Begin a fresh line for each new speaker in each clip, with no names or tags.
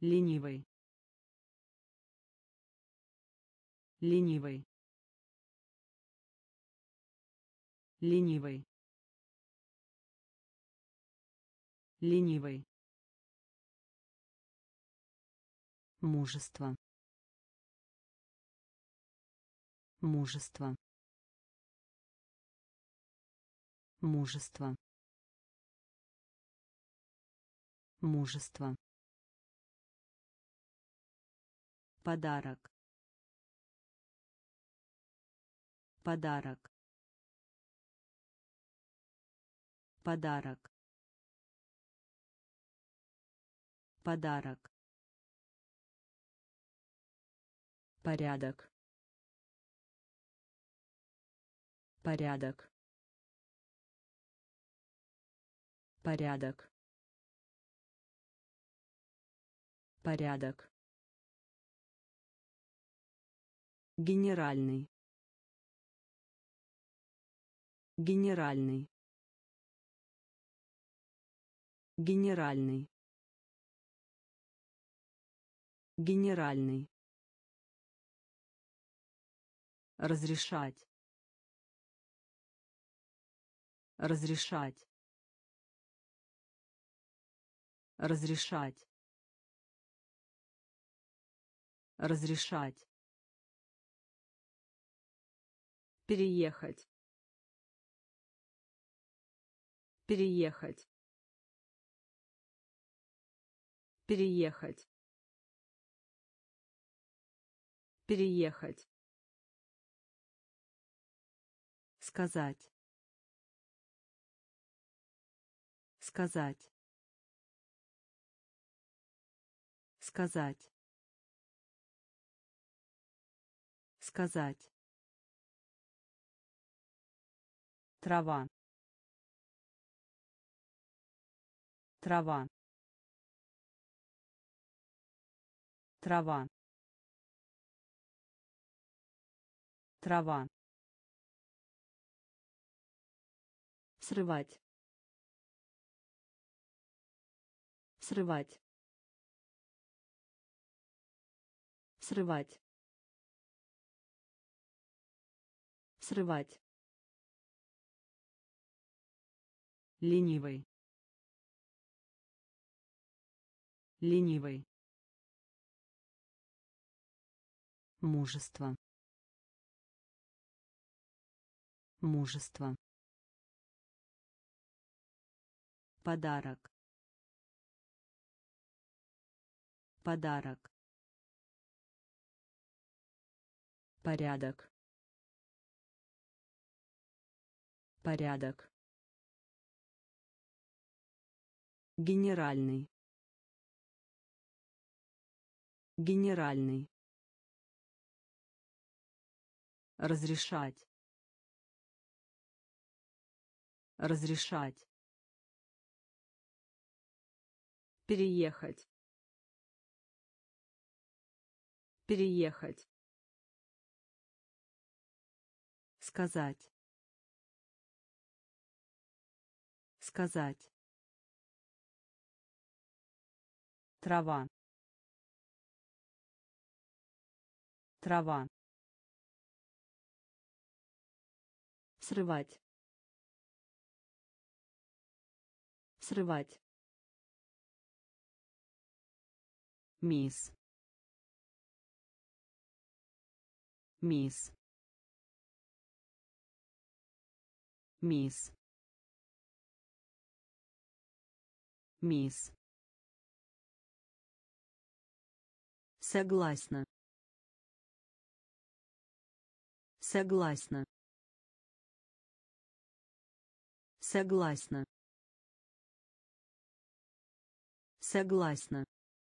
ленивый, ленивый, ленивый, ленивый, мужество, мужество, мужество, мужество, подарок, подарок, подарок, подарок, порядок, порядок, порядок, порядок, генеральный, генеральный, генеральный, генеральный, разрешать, разрешать, разрешать, разрешать, переехать, переехать, переехать, переехать, сказать, сказать, сказать, сказать, трава, трава, трава, трава, срывать, срывать, срывать, срывать, ленивый, ленивый, мужество, мужество, подарок, подарок, порядок, порядок, генеральный, генеральный, разрешать, разрешать, переехать, переехать, сказать, сказать, трава, трава, срывать, срывать, мисс, мисс, мисс, мисс, согласна, согласна, согласна, согласна,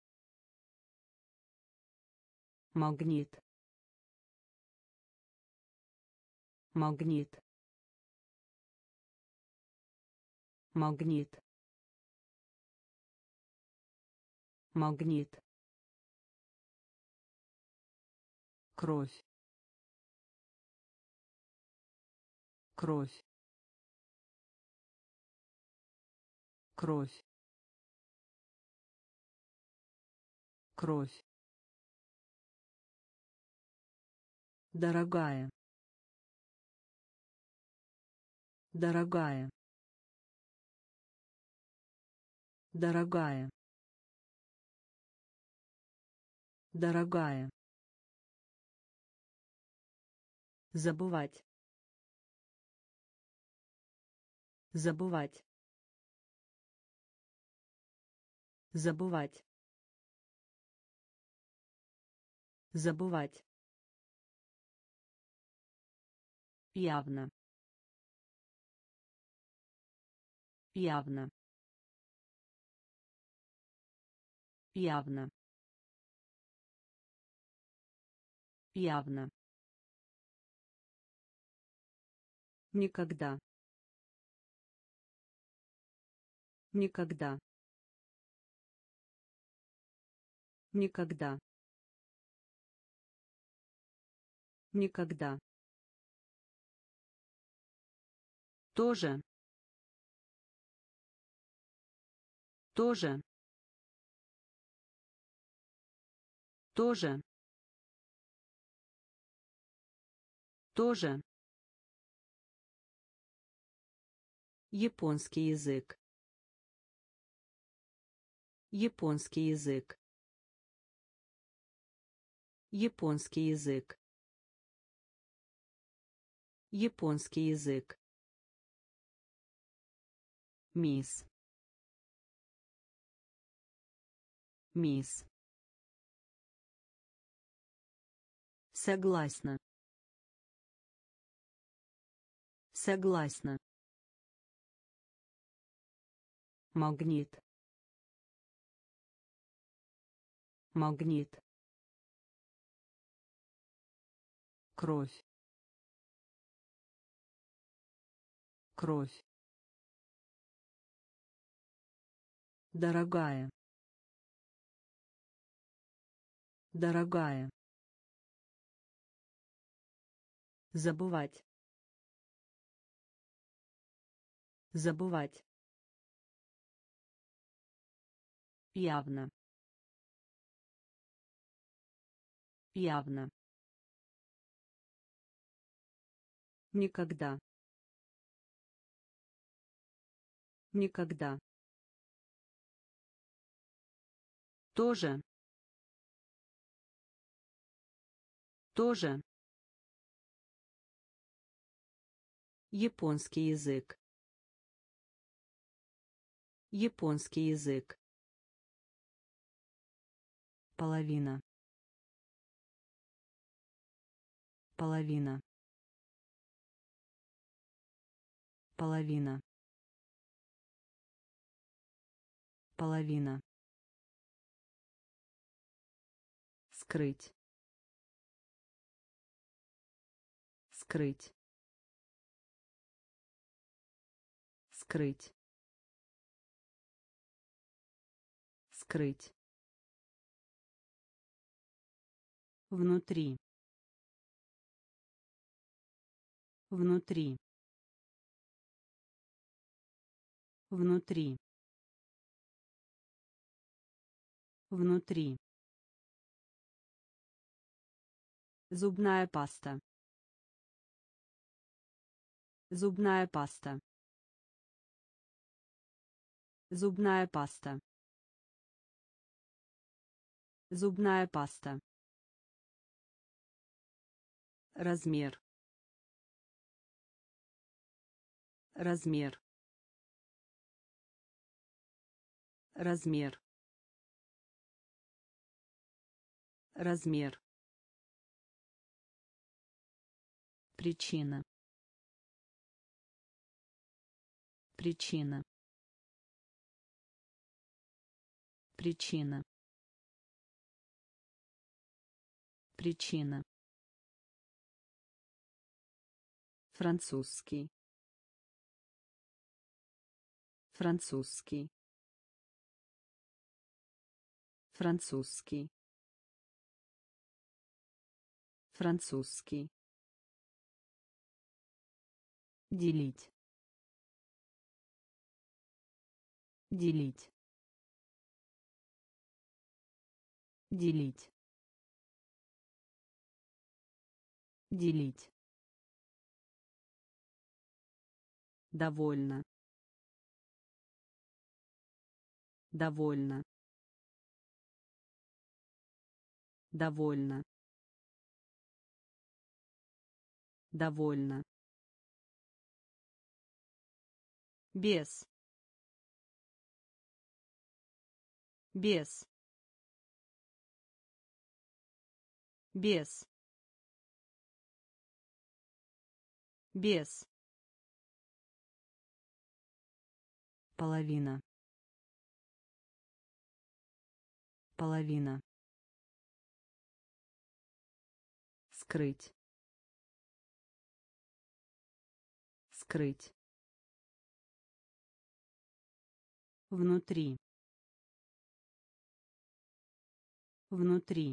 магнит, магнит, магнит, магнит, кровь, кровь, кровь, кровь, дорогая, дорогая, дорогая, дорогая, забывать, забывать, забывать, забывать, явно, явно, явно, явно, никогда, никогда, никогда, никогда, тоже, тоже, тоже, тоже, японский язык, японский язык, японский язык, японский язык, мисс, мисс, согласна, согласна, магнит, магнит, кровь, кровь, дорогая, дорогая, забывать, забывать, явно, явно, никогда, никогда, тоже, тоже, японский язык, японский язык, половина, половина, половина, половина, скрыть, скрыть, скрыть, скрыть, внутри, внутри, внутри, внутри, зубная паста, зубная паста, зубная паста, зубная паста, размер, размер, размер, размер, причина, причина, причина, причина, французский, французский, французский, французский, делить, делить, делить, делить, довольно, довольно, довольно, довольно, без, без, без, без, половина, половина, скрыть, скрыть, внутри, внутри,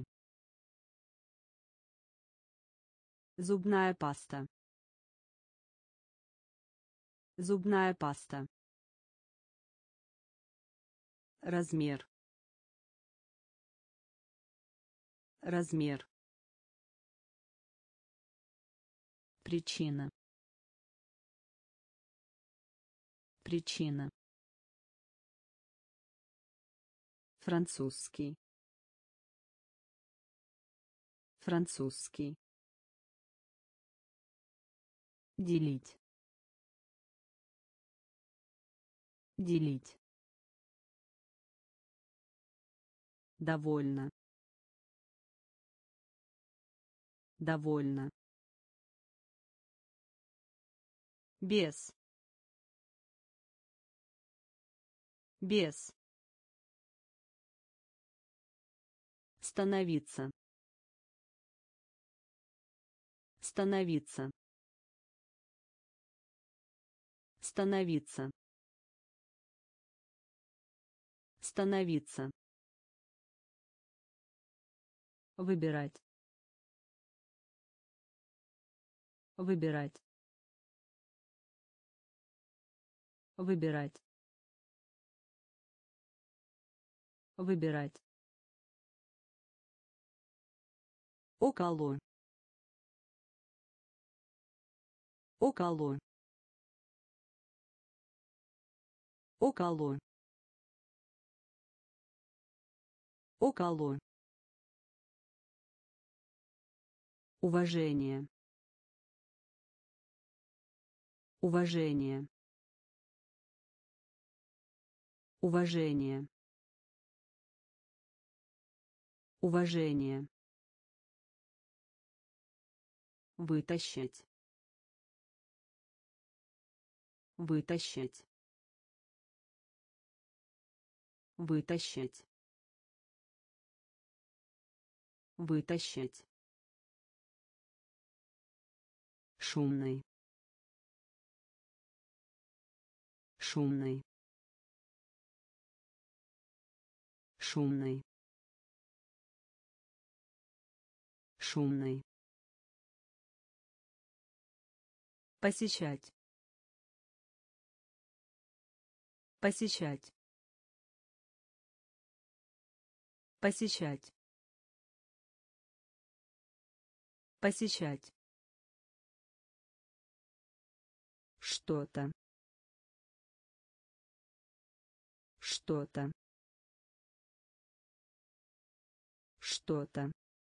зубная паста, зубная паста, размер, размер, причина, причина, французский, французский, делить, делить, довольно, довольно, без, без, становиться, становиться, становиться, становиться, выбирать, выбирать, выбирать, выбирать, около, около, около, около, уважение, уважение, уважение, уважение, вытащить, вытащить, вытащить, вытащить, шумный, шумный, шумный, шумный, посещать, посещать, посещать, посещать, что-то, что-то, что-то,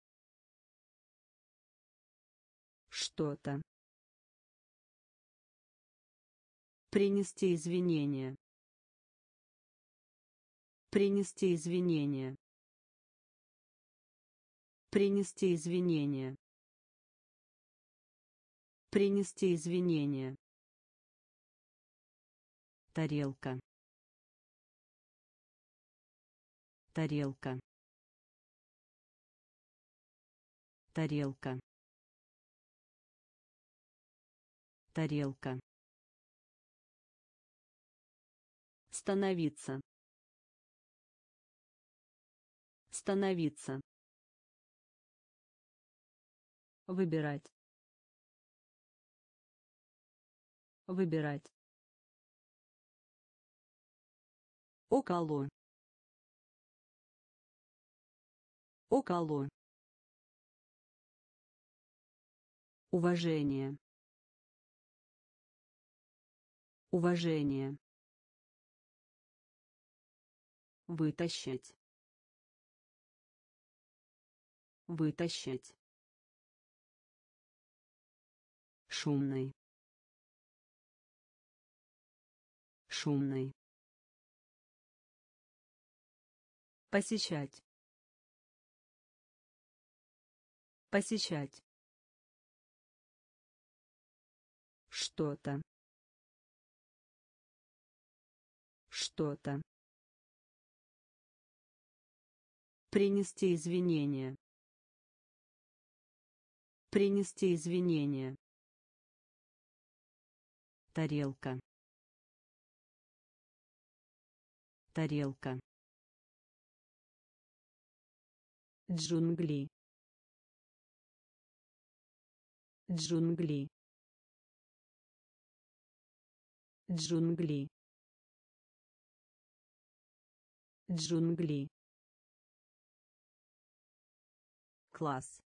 что-то, принести извинения, принести извинения, принести извинения, принести извинения, тарелка, тарелка, тарелка, тарелка, становиться, становиться, выбирать, выбирать, около, Около. Уважение. Уважение. Вытащить. Вытащить. Шумный. Шумный. Посещать. Посещать. Что-то. Что-то. Принести извинения. Принести извинения. Тарелка. Тарелка. Джунгли. Джунгли. Джунгли. Джунгли. Класс.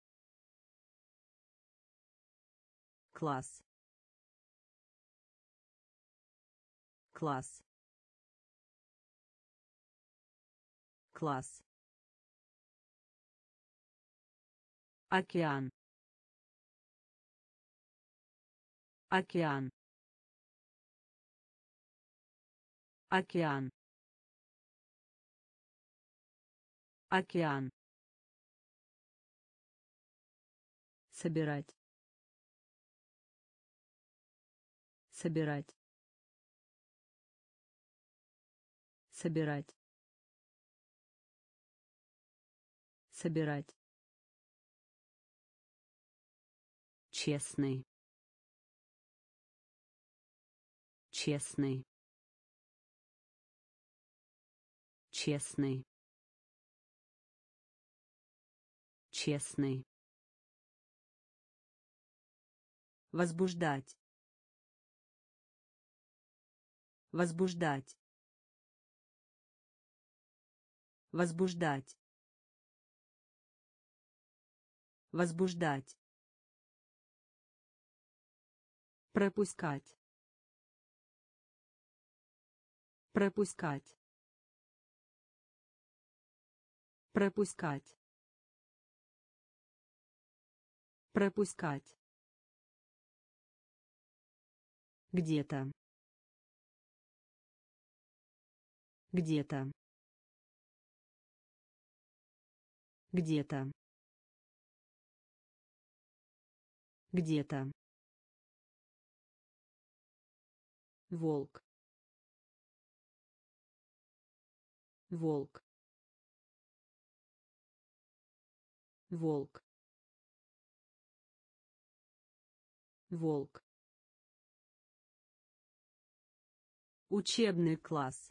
Класс. Класс. Класс. Океан. Океан. Океан. Океан. Собирать. Собирать. Собирать. Собирать. Честный. Честный. Честный. Честный. Возбуждать. Возбуждать. Возбуждать. Возбуждать. Пропускать. Пропускать. Пропускать. Пропускать. Где-то. Где-то. Где-то. Где-то. Волк. Волк. Волк. Волк. Учебный класс.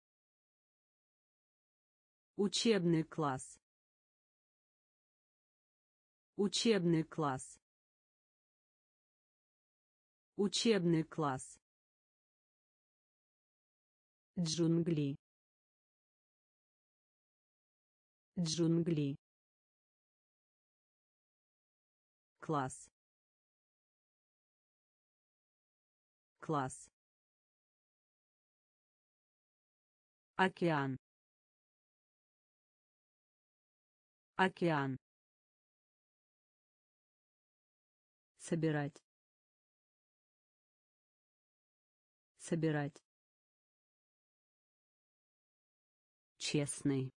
Учебный класс. Учебный класс. Учебный класс. Джунгли. Джунгли. Класс. Класс. Океан. Океан. Собирать. Собирать. Честный.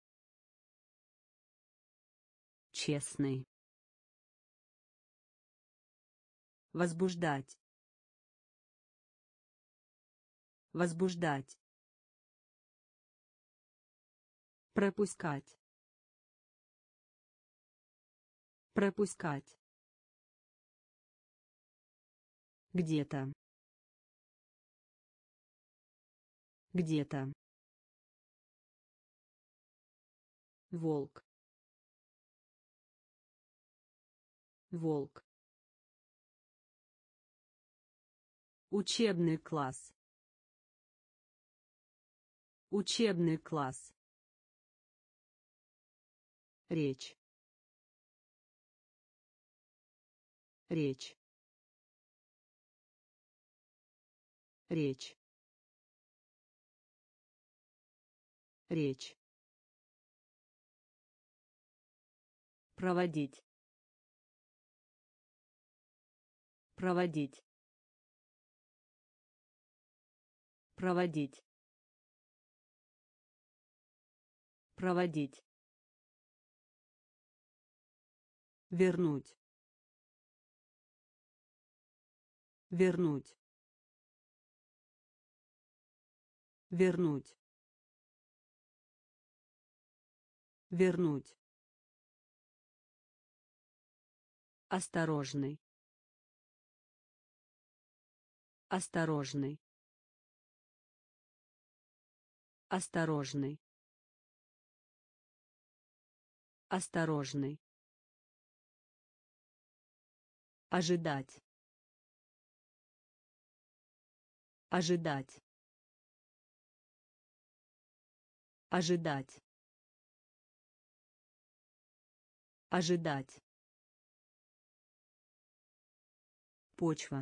Честный. Возбуждать. Возбуждать. Пропускать. Пропускать. Где-то. Где-то. Волк. Волк. Учебный класс. Учебный класс. речь, речь, речь, речь, проводить, проводить, проводить, проводить, вернуть, вернуть, вернуть, вернуть, осторожный, осторожный, осторожный, осторожный, ожидать, ожидать, ожидать, ожидать, почва,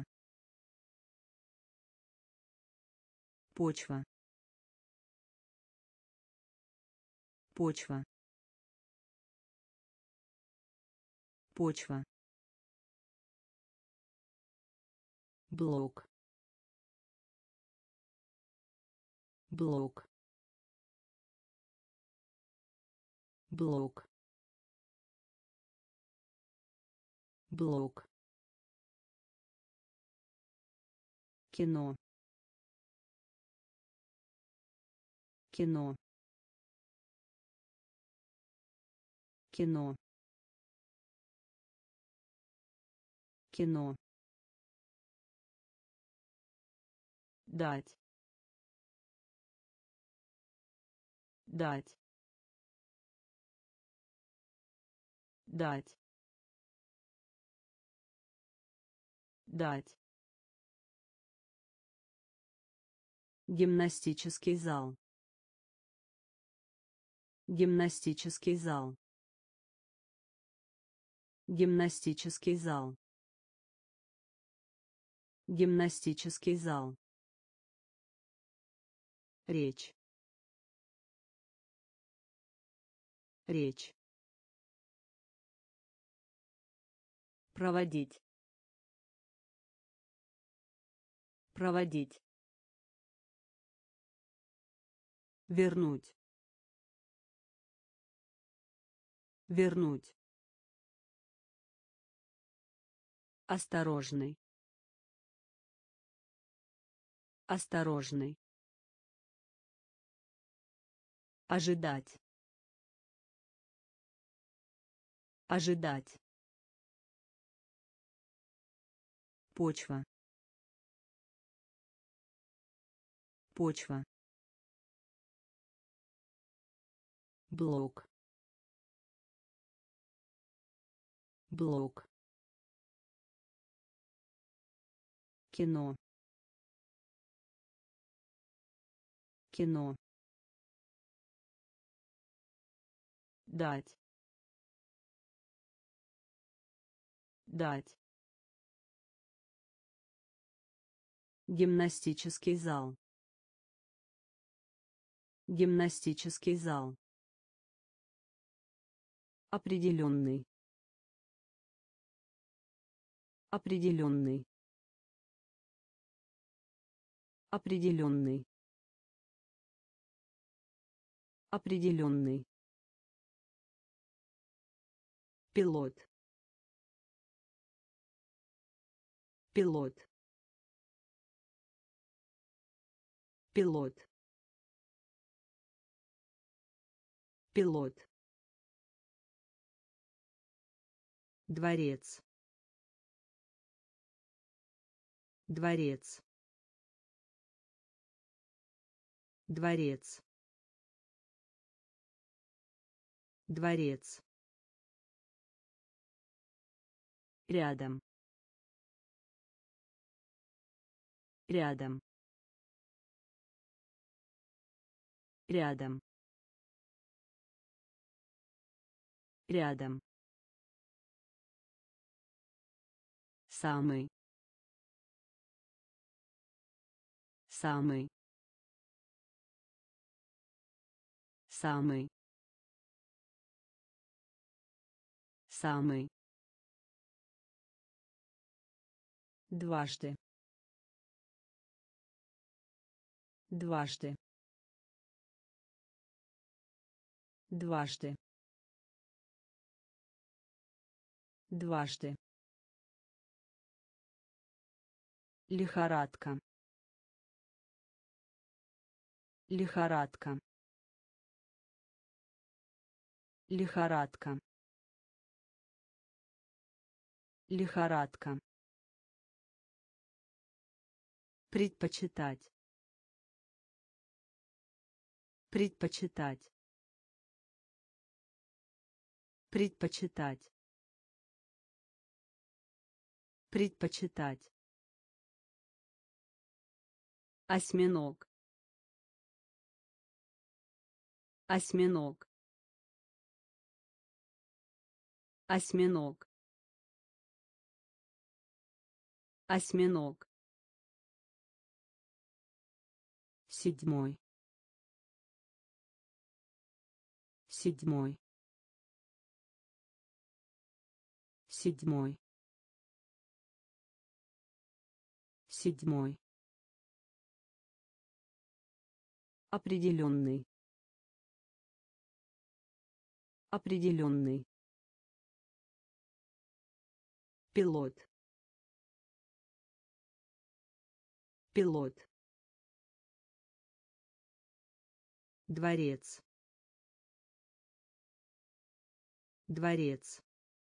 почва, почва, почва, блок, блок, блок, блок, кино, кино, кино, кино, дать, дать, дать, дать, гимнастический зал, гимнастический зал, гимнастический зал, гимнастический зал, речь, речь, проводить, проводить, вернуть, вернуть, осторожный, осторожный, ожидать, ожидать, почва, почва, блок, блок, кино, кино, дать, дать, гимнастический зал, гимнастический зал, определенный, определенный, определенный, определенный, пилот, пилот, пилот, пилот, дворец, дворец, дворец, дворец, рядом, рядом, рядом, рядом, самый, самый, самый, самый, дважды, дважды, дважды, дважды, лихорадка, лихорадка, лихорадка, лихорадка, предпочитать, предпочитать, предпочитать, предпочитать, осьминог, осьминог, осьминог, осьминог, седьмой, седьмой, седьмой, седьмой, определенный, определенный, пилот, пилот, дворец, дворец,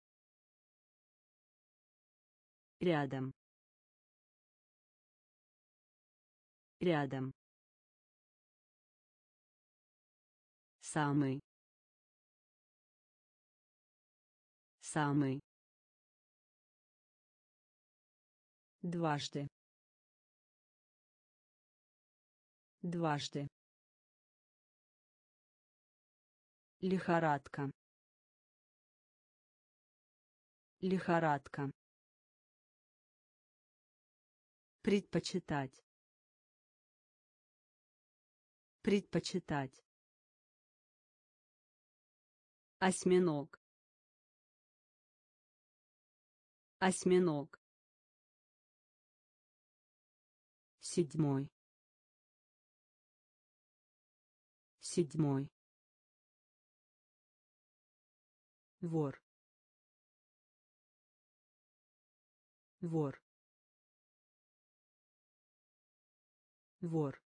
рядом, рядом, самый, самый, дважды, дважды, лихорадка, лихорадка, предпочитать, предпочитать, осьминог, осьминог, седьмой, седьмой, вор, вор, вор,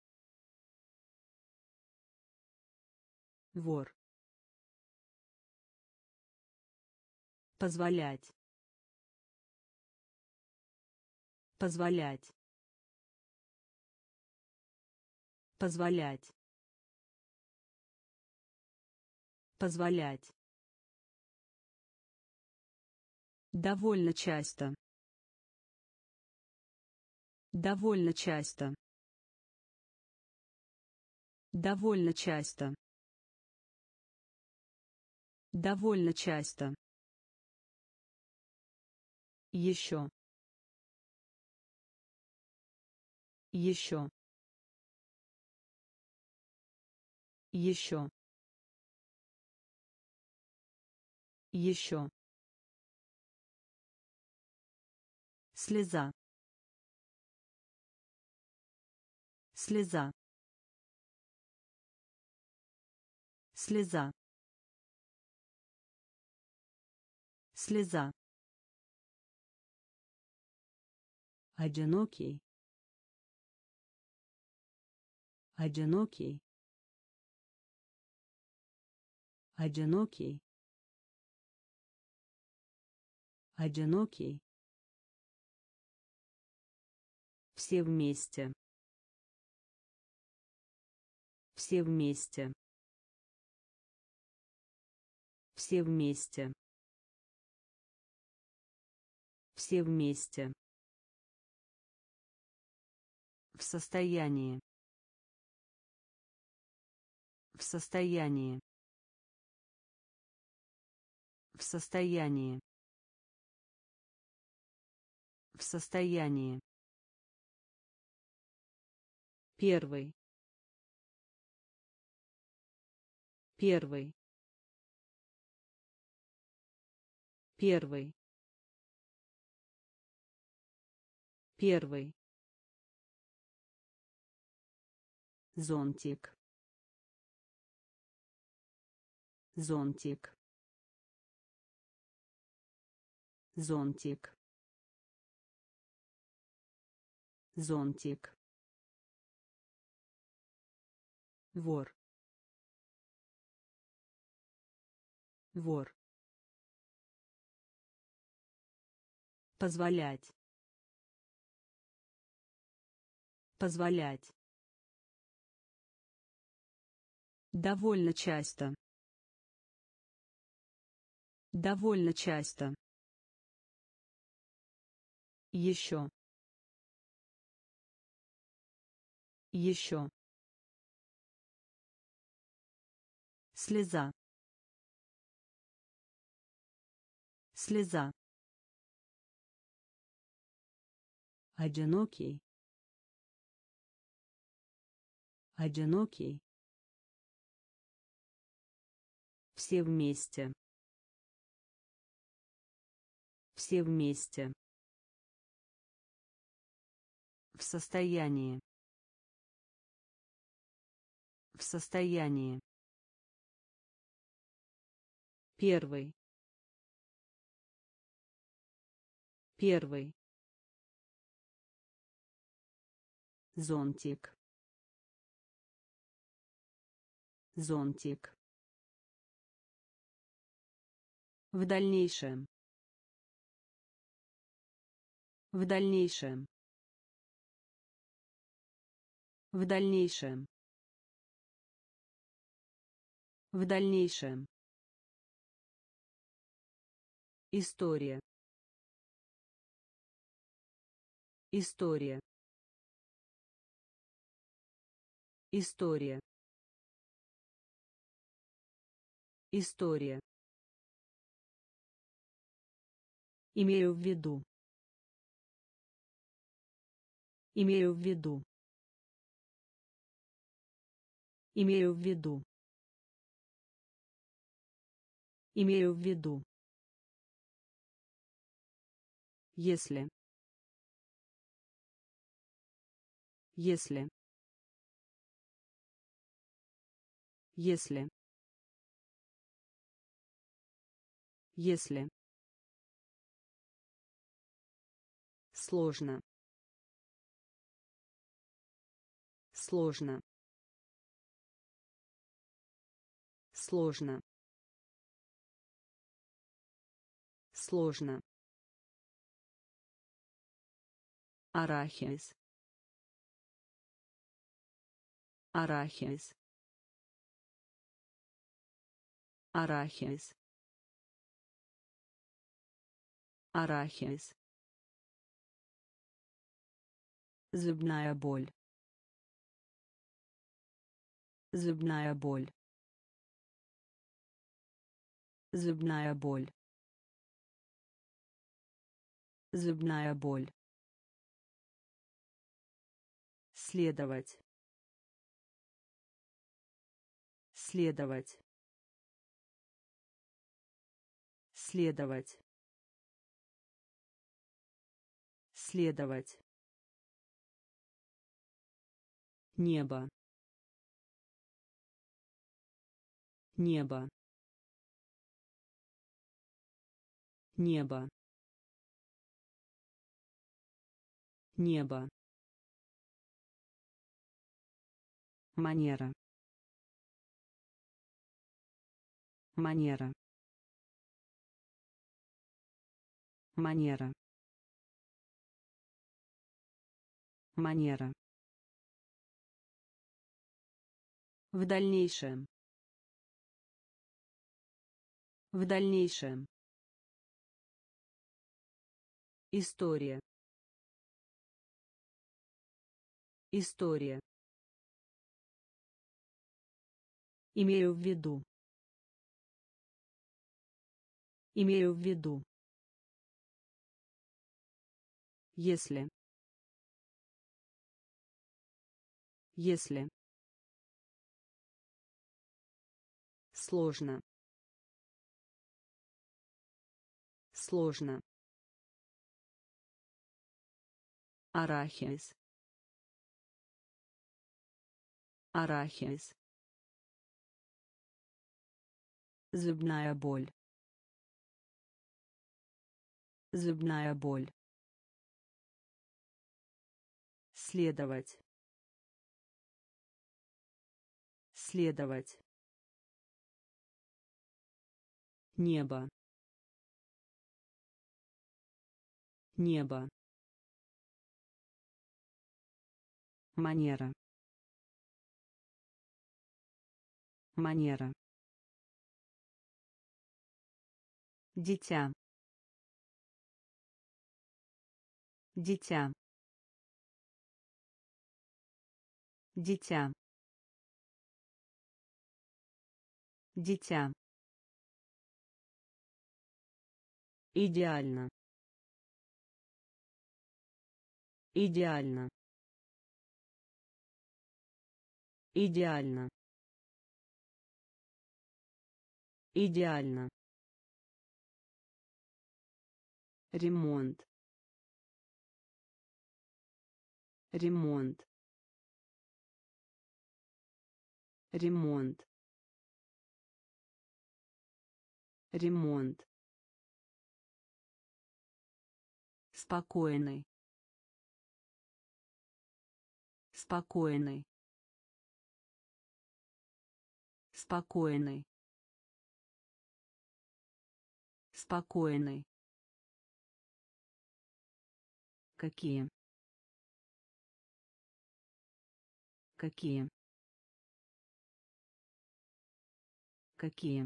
вор, позволять, позволять, позволять, позволять, довольно часто, довольно часто, довольно часто, довольно часто, еще, еще, еще, еще, слеза, слеза, слеза, слеза, одинокий, одинокий, одинокий, одинокий, все вместе, все вместе, все вместе, все вместе, в состоянии, в состоянии, В состоянии. В состоянии. Первый. Первый. Первый. Первый. Зонтик. Зонтик. Зонтик. Зонтик. Вор. Вор. Позволять. Позволять. Довольно часто. Довольно часто. Еще. Еще. Слеза. Слеза. Одинокий. Одинокий. Все вместе. Все вместе. В состоянии. В состоянии. Первый. Первый. Зонтик. Зонтик. В дальнейшем. В дальнейшем. В дальнейшем. В дальнейшем. История. История. История. История. Имею в виду. Имею в виду. Имею в виду. Имею в виду. Если. Если. Если. Если. Сложно. Сложно. Сложно. Сложно. Арахис. Арахис. Арахис. Арахис. Зубная боль. Зубная боль. Зубная боль. Зубная боль. Следовать. Следовать. Следовать. Следовать. Небо. Небо. Небо. Небо. Манера. Манера. Манера. Манера. В дальнейшем. В дальнейшем. История. История. Имею в виду. Имею в виду. Если. Если. Сложно. Сложно. Арахис. Арахис. Зубная боль. Зубная боль. Следовать. Следовать. Небо. Небо. Манера. Манера. Дитя. Дитя. Дитя. Дитя. Идеально. Идеально. Идеально. Идеально. Ремонт. Ремонт. Ремонт. Ремонт. Спокойный. Спокойный. Спокойный. Спокойный. Какие? Какие? Какие?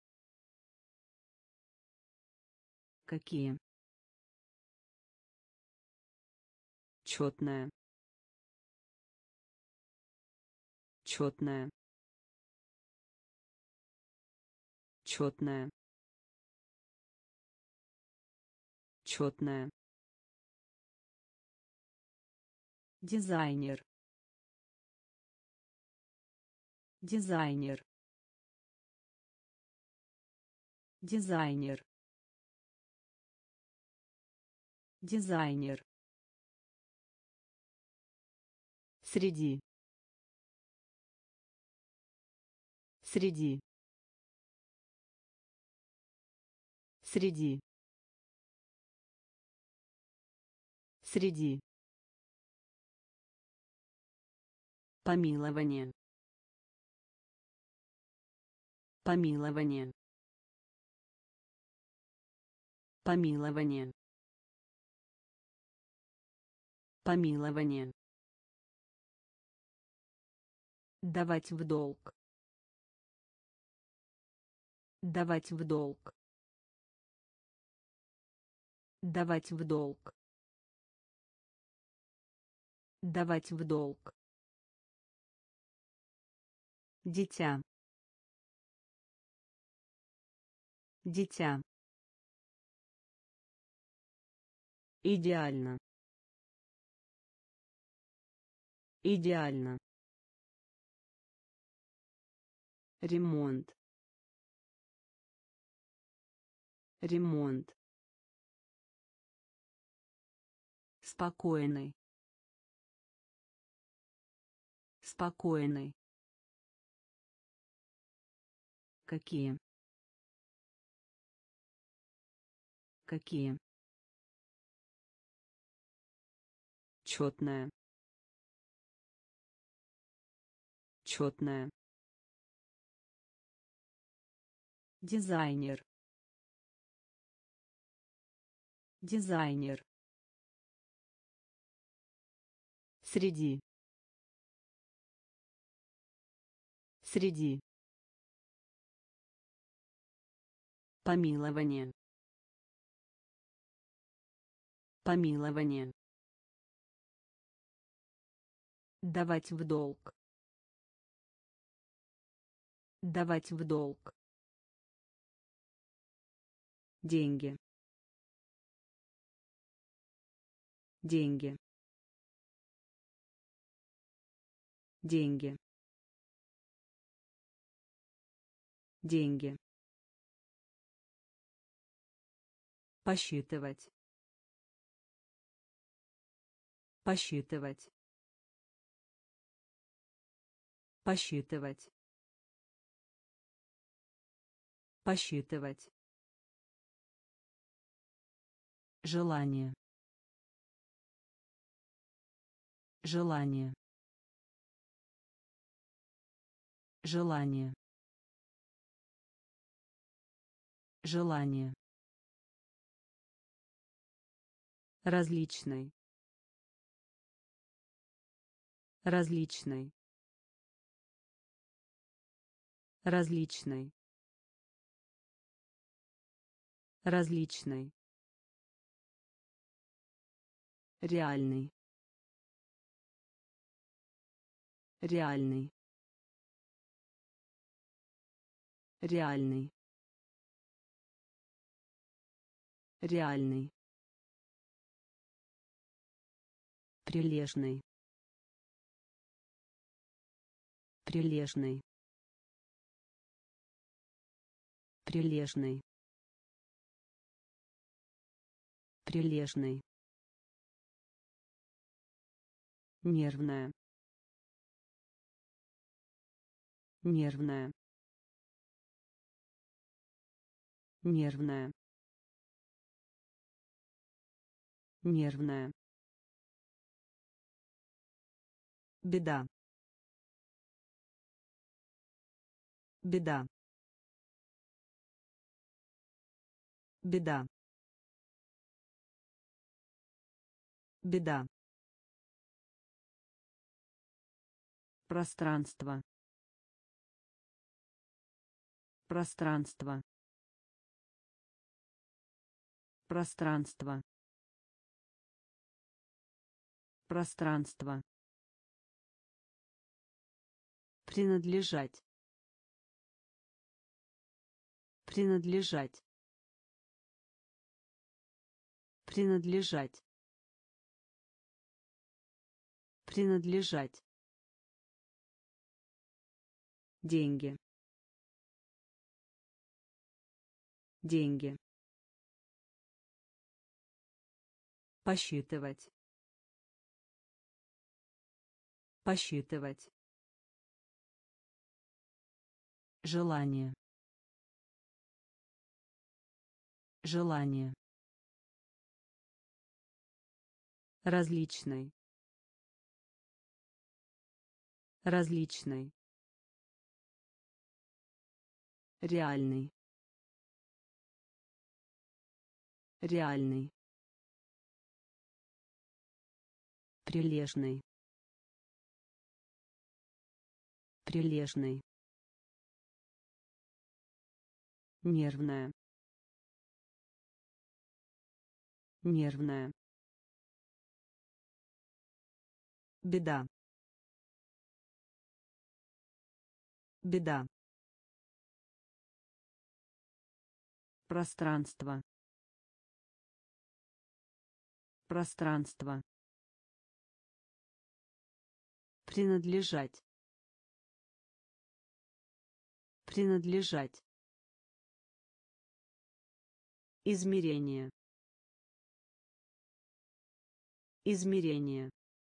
Какие? Четная. Четная. Четная. Четная. Дизайнер. Дизайнер. Дизайнер. Дизайнер. Среди. Среди. Среди. Среди. Помилование. Помилование. Помилование. Помилование. Давать в долг. Давать в долг. Давать в долг. Давать в долг. Дитя. Дитя. Идеально. Идеально. Ремонт. Ремонт. Спокойный. Спокойный. Какие? Какие? Четная. Четная. Дизайнер. Дизайнер. Среди. Среди. Помилование. Помилование. Давать в долг. Давать в долг. деньги, деньги, деньги, деньги, посчитывать, посчитывать, посчитывать, посчитывать, желание, желание, желание, желание, различный, различный, различный, различный, реальный, реальный, реальный, реальный, прилежный, прилежный, прилежный, прилежный, нервная, нервная, нервная, нервная, беда, беда, беда, беда, пространство, пространство, пространство, пространство, принадлежать, принадлежать, принадлежать, принадлежать, деньги, деньги, посчитывать, посчитывать, желание, желание, различный, различный, реальный, реальный, прилежный, прилежный, нервная, нервная, беда, беда, пространство, пространство, принадлежать, принадлежать, измерение, измерение,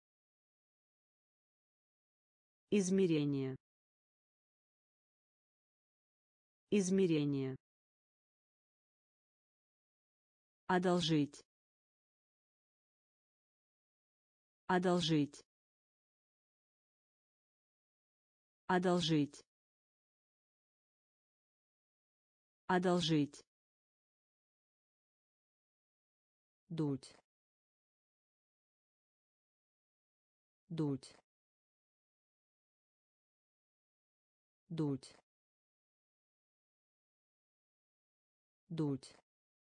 измерение, измерение, одолжить, одолжить, одолжить, одолжить, дуть, дуть, дуть, дуть,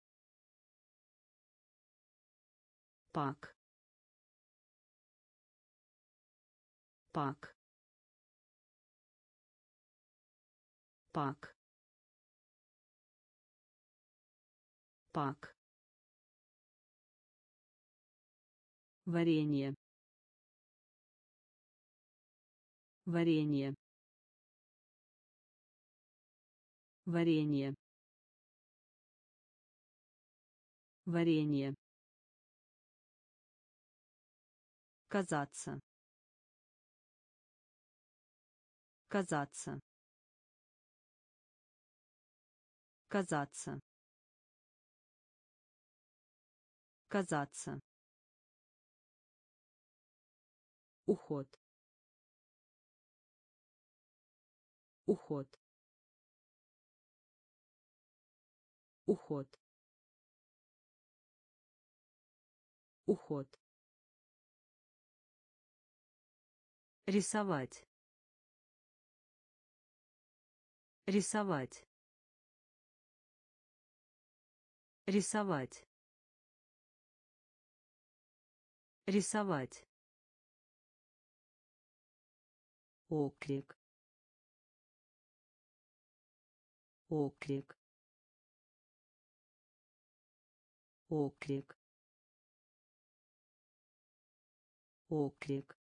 пак, пак, пак, пак, варенье, варенье, варенье, варенье, казаться, казаться, казаться, казаться, уход, уход, уход, уход, рисовать, рисовать, рисовать, рисовать, оклик, оклик, оклик, оклик,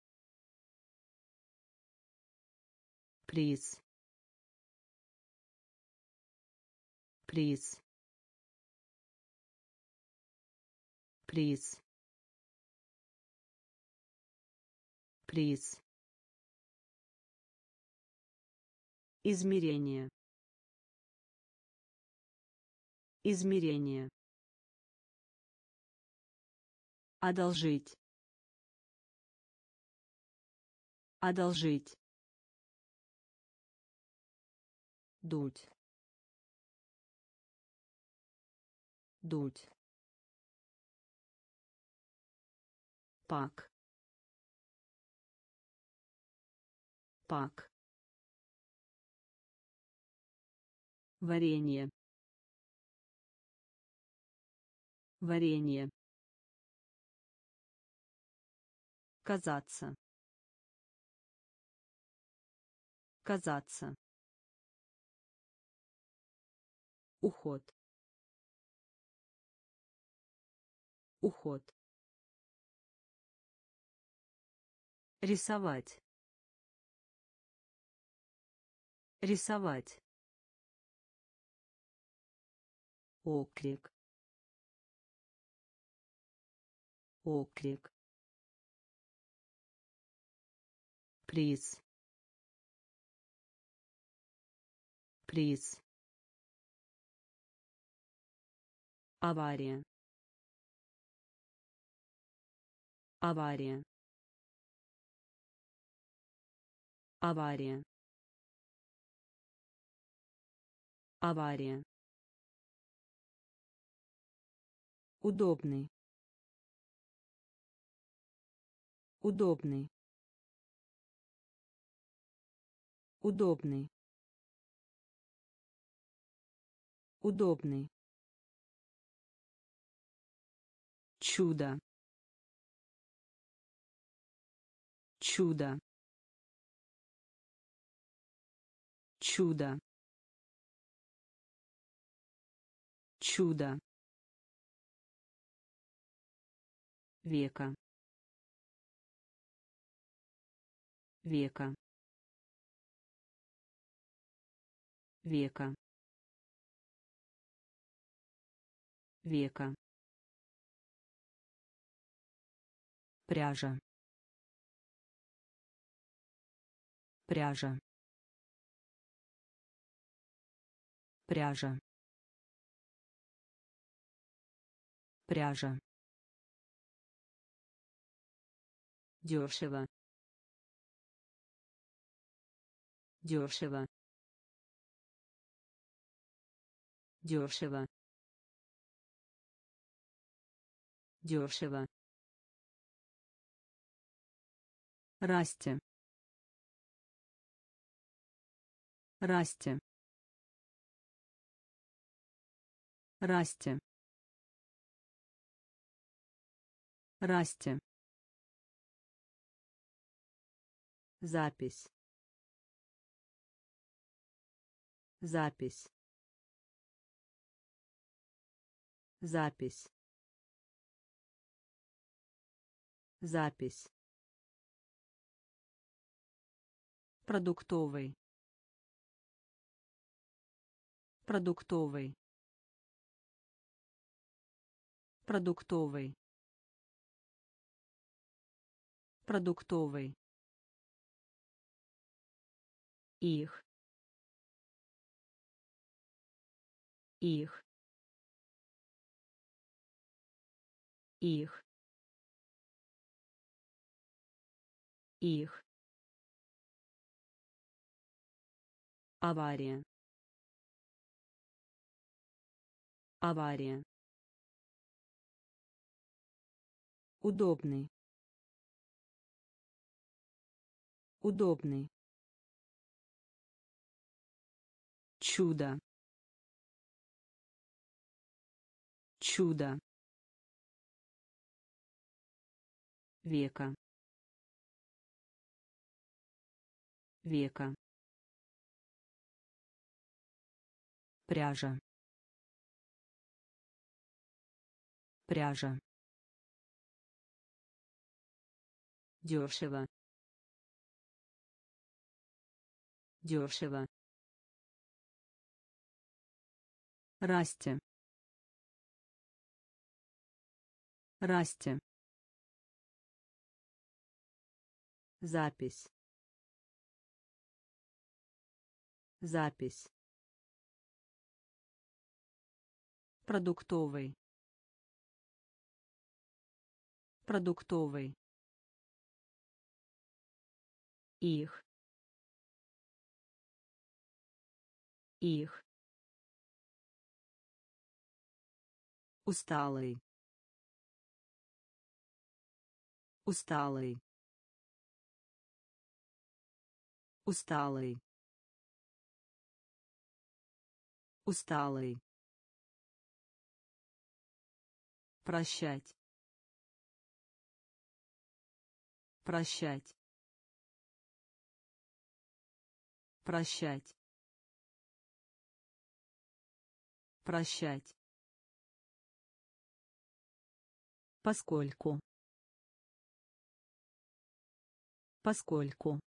приз, приз, приз, приз, измерение, измерение, одолжить, одолжить, дуть, дуть, пак, пак, варенье, варенье, казаться, казаться, уход, уход, рисовать, рисовать, оклик, оклик, приз, приз, авария, авария, авария, авария, удобный, удобный, удобный, удобный, чудо, чудо, чудо, чудо, века, века, века, века, пряжа, пряжа, пряжа, пряжа, дешево, дешево, дешево, дешево, расти, расти, расти, расти, запись, запись, запись, запись, продуктовый, продуктовый, продуктовый, продуктовый, их, их, их, их, авария, авария, удобный, удобный, чудо, чудо, века, века, пряжа, пряжа, дешево, дешево, расти, расти, запись, запись, продуктовый, продуктовый, их, их, усталый, усталый, усталый, усталый, прощать, прощать, прощать, прощать, поскольку, поскольку,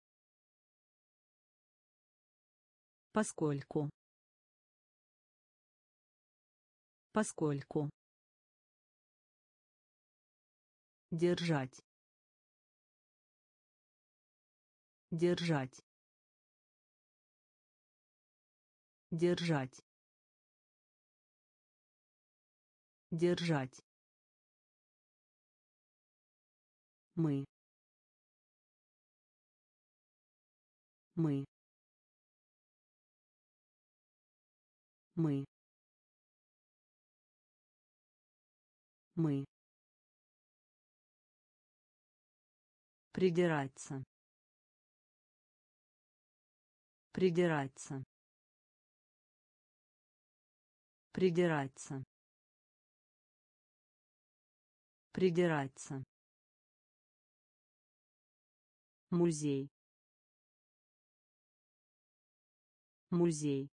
поскольку, поскольку, держать, держать, держать, держать, мы, мы, мы, мы, придираться, придираться, придираться, придираться, музей, музей,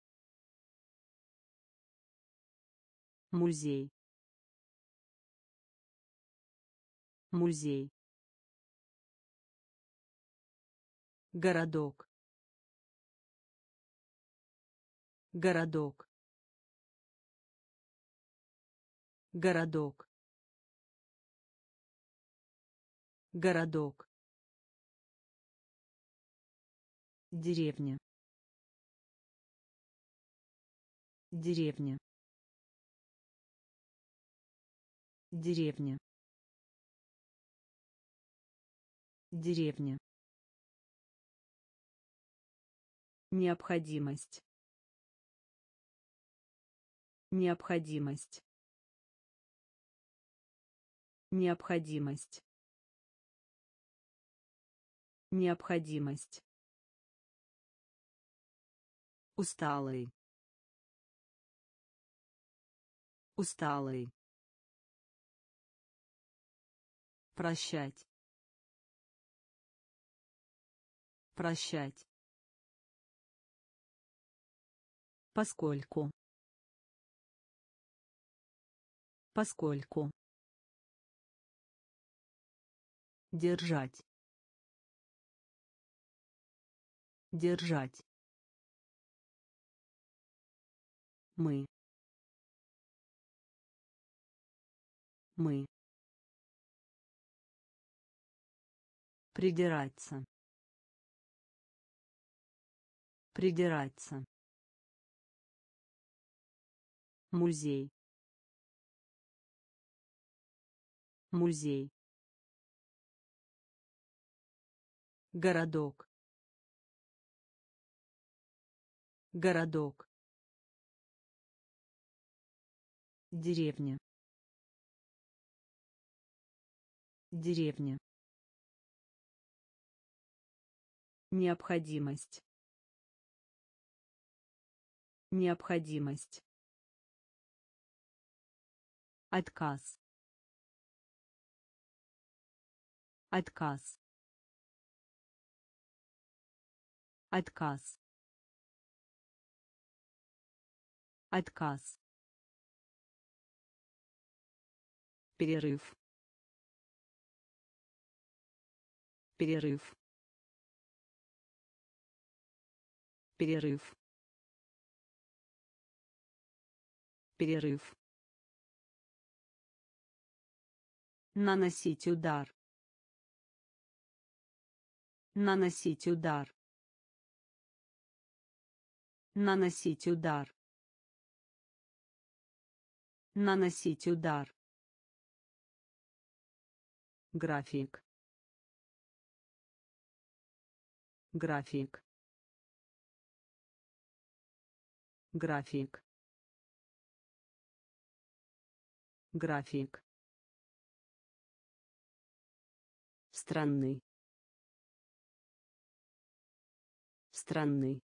музей, музей, городок, городок, городок, городок, деревня, деревня, деревня, деревня, необходимость, необходимость, необходимость, необходимость, усталый, усталый, прощать, прощать, поскольку, Поскольку. Держать. Держать. Мы. Мы. Придираться. Придираться. Музей. Музей. Городок. Городок. Деревня. Деревня. Необходимость. Необходимость. Отказ. Отказ. Отказ. Отказ. Перерыв. Перерыв. Перерыв. Перерыв. Наносить удар. Наносить удар. Наносить удар. Наносить удар. График. График. График. График. Странный. Странный.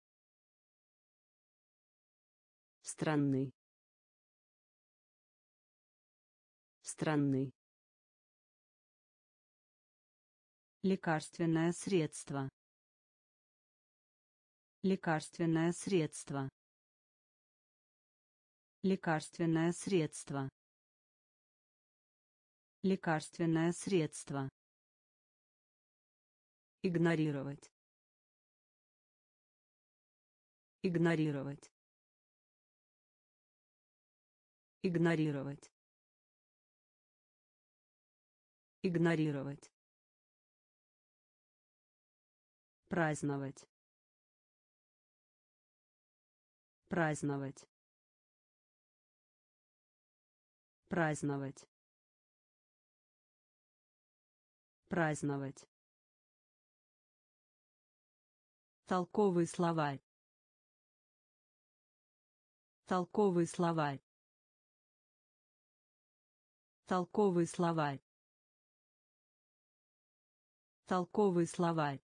Странный. Странный. Лекарственное средство. Лекарственное средство. Лекарственное средство. Лекарственное средство. Игнорировать. Игнорировать. Игнорировать. Игнорировать. Праздновать. Праздновать. Праздновать. Праздновать. Толковый словарь. Толковый словарь. Толковый словарь. Толковый словарь.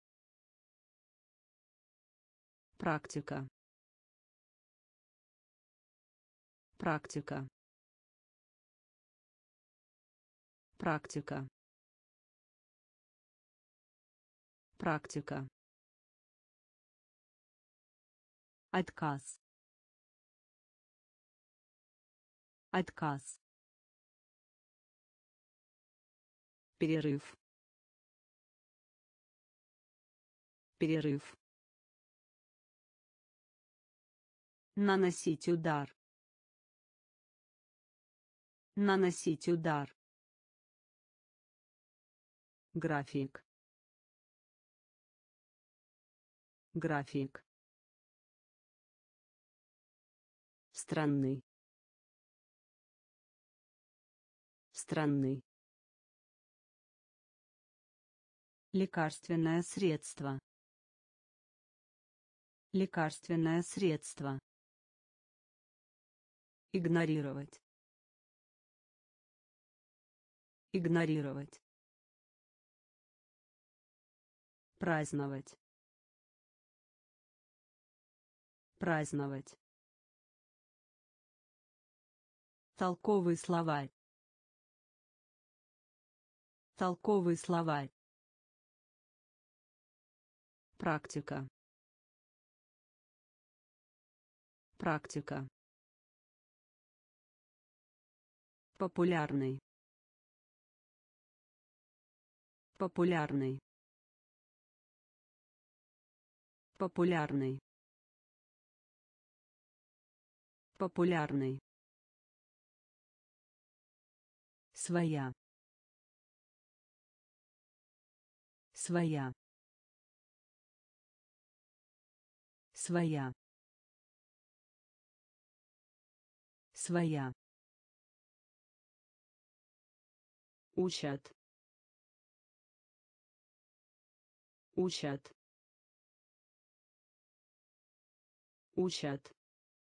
Практика. Практика. Практика. Практика. Отказ. Отказ. Перерыв. Перерыв. Наносить удар. Наносить удар. График. График. Странный. Странный. Лекарственное средство. Лекарственное средство. Игнорировать. Игнорировать. Праздновать. Праздновать. Толковый словарь. Толковый словарь. Практика. Практика. Популярный. Популярный. Популярный. Популярный. Своя. Своя. Своя. Своя. Учат. Учат. Учат.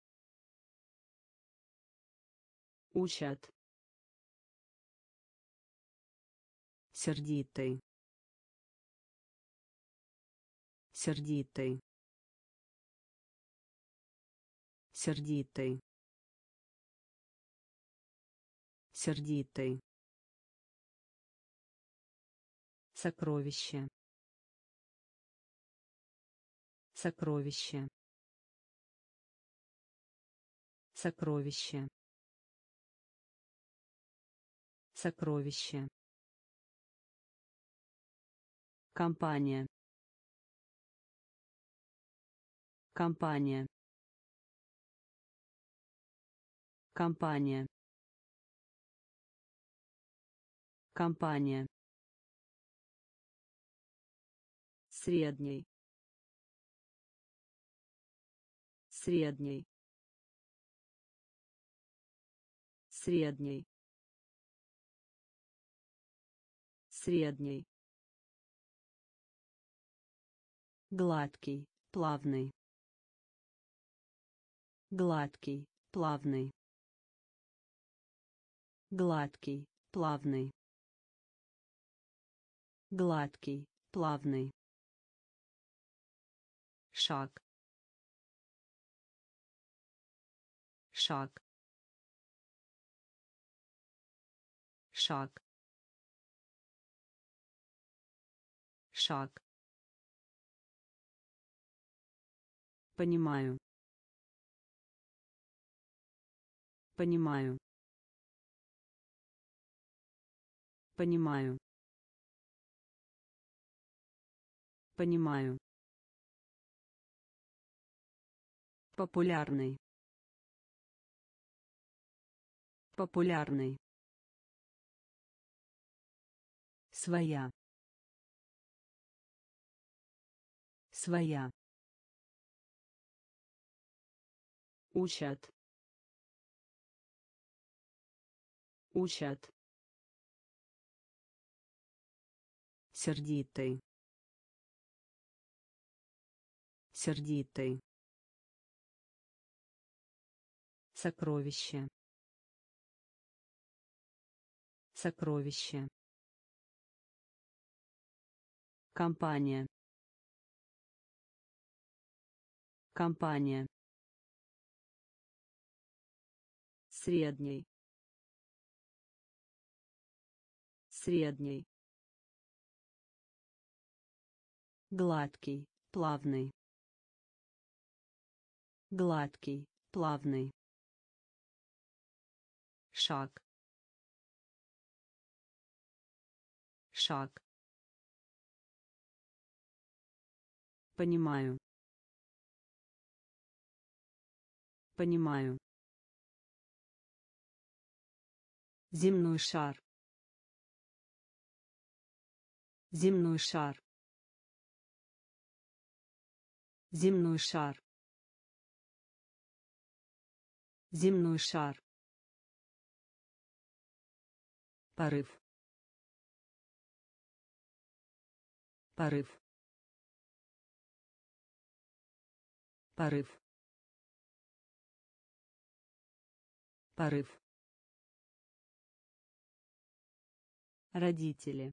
Учат. Сердитый. Сердитый. Сердитый. Сердитый. Сокровище. Сокровище. Сокровище. Сокровище. Компания. Компания. Компания. Компания. Средний. Средний. Средний. Средний. Гладкий, плавный. Гладкий, плавный. Гладкий, плавный. Гладкий, плавный. Шаг. Шаг. Шаг. Шаг. Понимаю. Понимаю. Понимаю. Понимаю. Популярный. Популярный. Своя. Своя. Учат. Учат. Сердитый. Сердитый. Сокровище. Сокровище. Компания. Компания. Средний. Средний. Гладкий, плавный. Гладкий, плавный. Шаг. Шаг. Понимаю. Понимаю. Земной шар. Земной шар. Земной шар. Земной шар. Порыв. Порыв. Порыв. Порыв. Родители.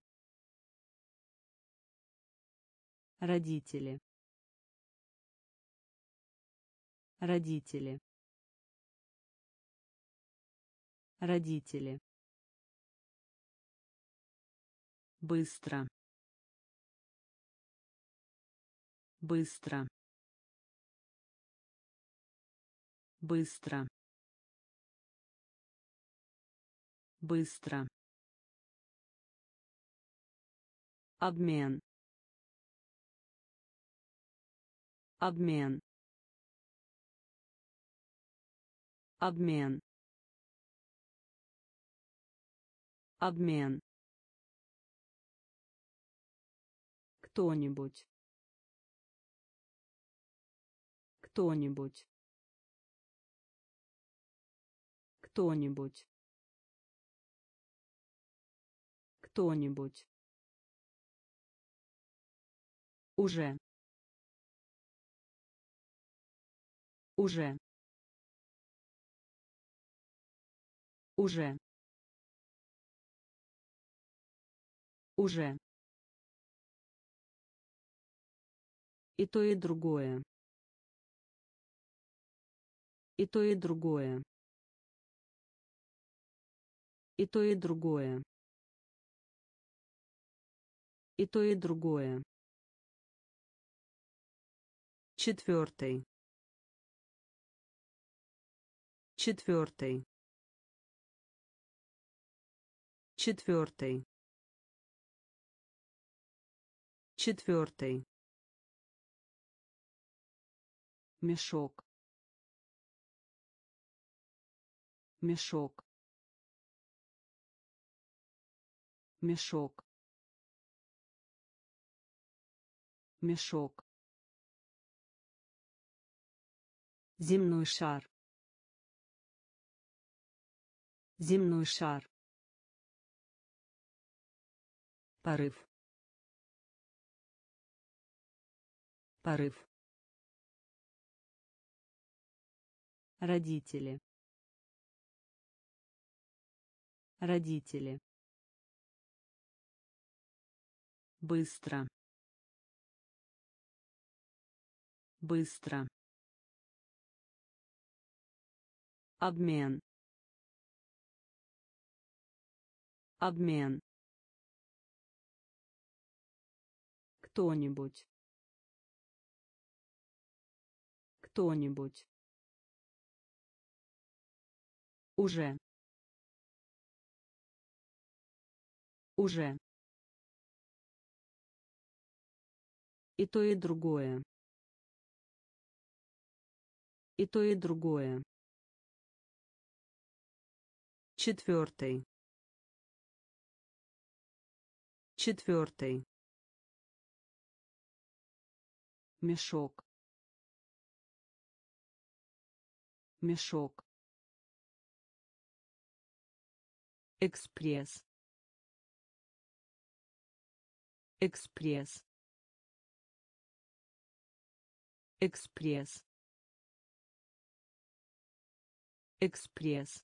Родители. Родители. Родители. Быстро. Быстро. Быстро. Быстро. Обмен. Обмен. Обмен. Обмен. Кто-нибудь. Кто-нибудь. Кто-нибудь. Кто-нибудь. Уже. Уже. Уже. Уже. И то, и другое. И то, и другое. И то, и другое. И то, и другое. Четвертый. Четвертый. Четвертый. Четвертый. Мешок. Мешок. Мешок. Мешок. Земной шар. Земной шар. Порыв. Порыв. Родители. Родители. Быстро. Быстро. Обмен. Обмен. Кто-нибудь. Кто-нибудь. Уже. Уже. И то, и другое. И то, и другое. Четвертый. Четвертый. Мешок. Мешок. Экспресс. Экспресс. Экспресс. Экспресс.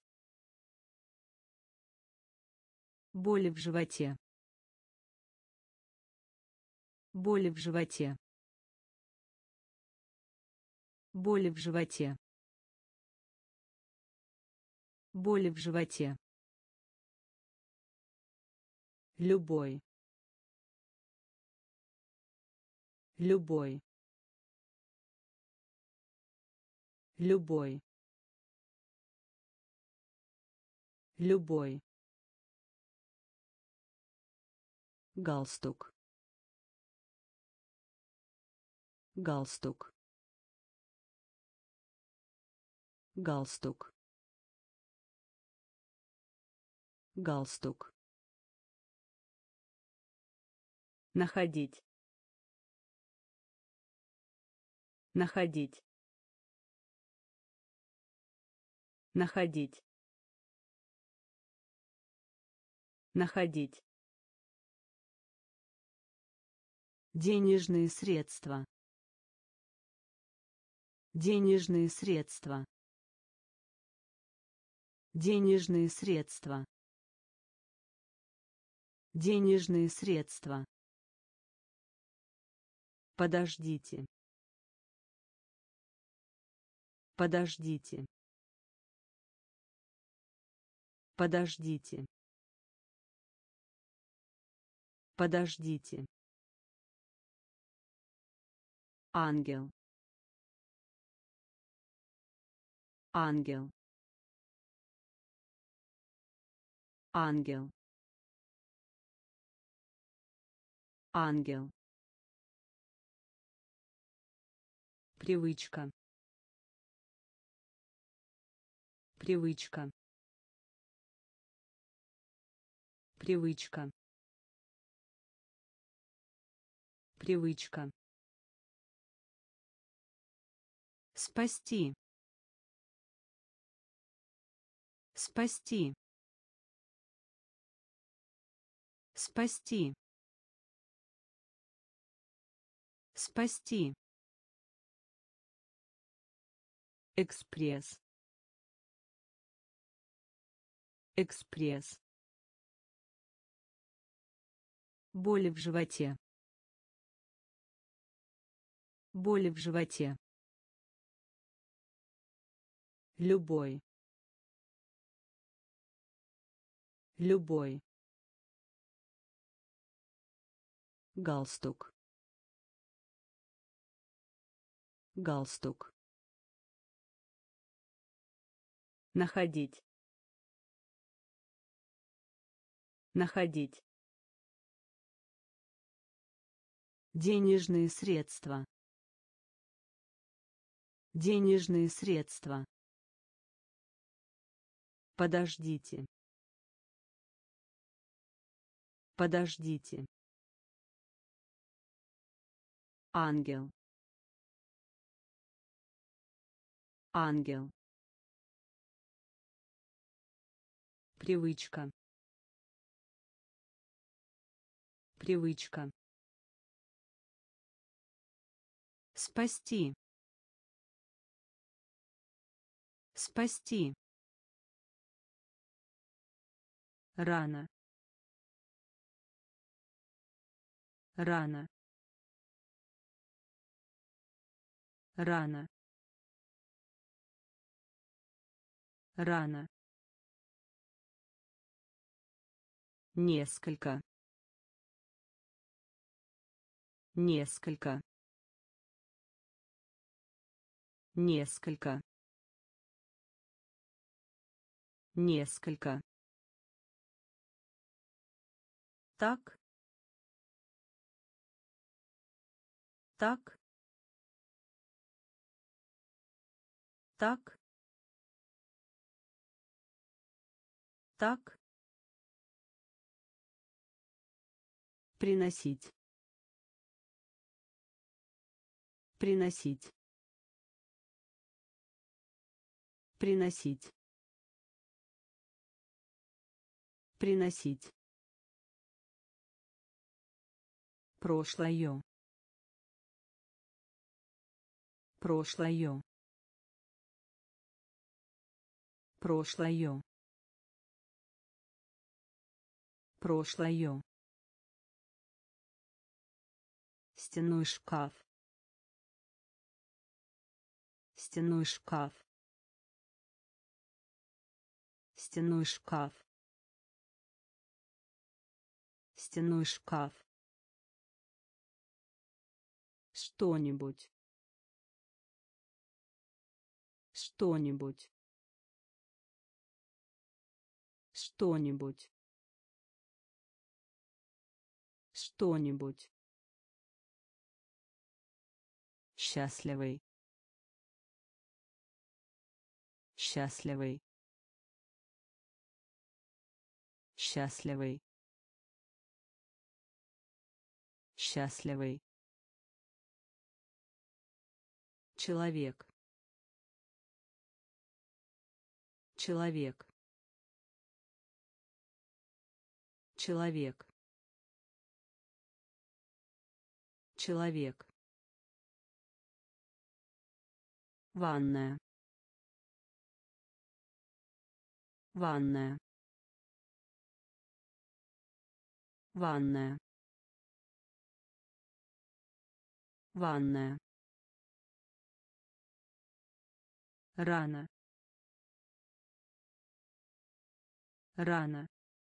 Боли в животе. Боли в животе. Боли в животе. Боли в животе. Любой. Любой. Любой. Любой. Галстук. Галстук. Галстук. Галстук. Находить. Находить. Находить. Находить. Денежные средства. Денежные средства. Денежные средства. Денежные средства. Подождите. Подождите. Подождите. Подождите. Ангел. Ангел. Ангел. Ангел. Привычка. Привычка. Привычка. Привычка. Спасти. Спасти. Спасти. Спасти. Экспресс. Экспресс. Боли в животе. Боли в животе. Любой. Любой. Галстук. Галстук. Находить. Находить. Денежные средства. Денежные средства. Подождите. Подождите. Ангел. Ангел. Привычка. Привычка. Спасти. Спасти. Рано. Рано. Рано. Рано. Несколько. Несколько. Несколько. Несколько. Так. Так. Так. Так. Приносить. Приносить. Приносить. Приносить. Прошлое. Прошлое. Прошлое. Прошлое. Стенной шкаф. Стенной шкаф. Стенной шкаф. Стенной шкаф. Что-нибудь. Что-нибудь. Что-нибудь. Что-нибудь. Счастливый. Счастливый. Счастливый. Счастливый. Человек. Человек. Человек. Человек. Ванная. Ванная. Ванная. Ванная. Рано. Рано.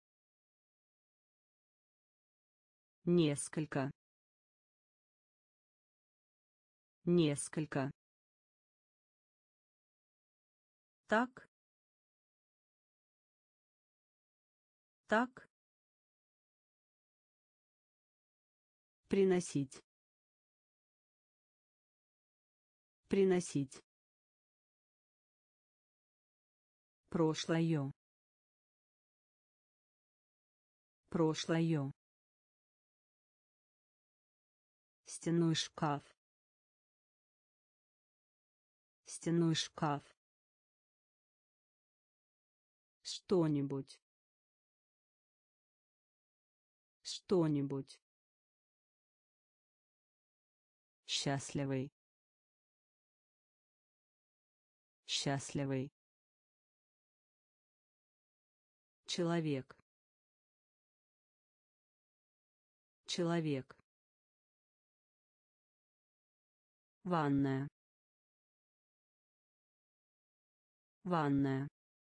Несколько. Несколько. Так. Так. Приносить. Приносить. Прошлое. Прошлое. Стенной шкаф. Стенной шкаф. Что-нибудь. Что-нибудь. Счастливый. Счастливый. Человек. Человек. Ванная. Ванная.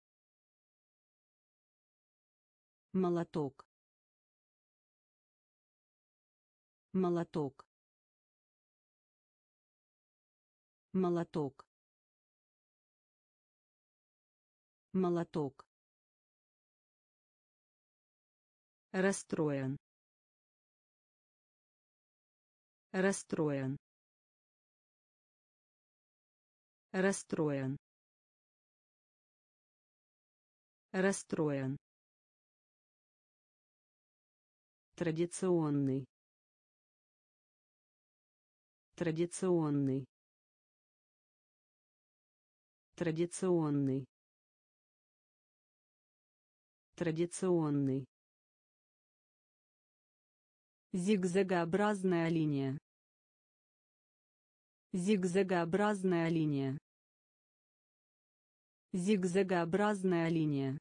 Молоток. Молоток. Молоток. Молоток. Расстроен. Расстроен. Расстроен. Расстроен. Традиционный. Традиционный. Традиционный. Традиционный. Зигзагообразная линия. Зигзагообразная линия. Зигзагообразная линия.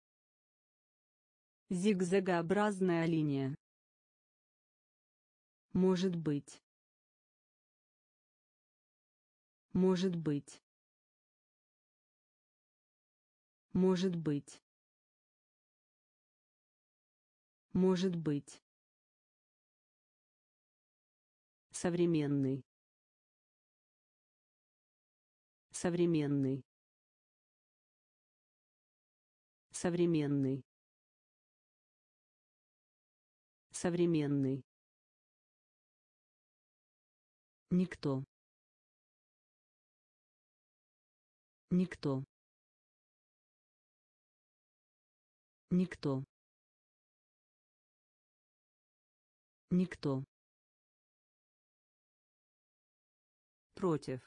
Зигзагообразная линия. Может быть. Может быть. Может быть. Может быть. Современный. Современный. Современный. Современный. Никто. Никто. Никто. Никто. Против.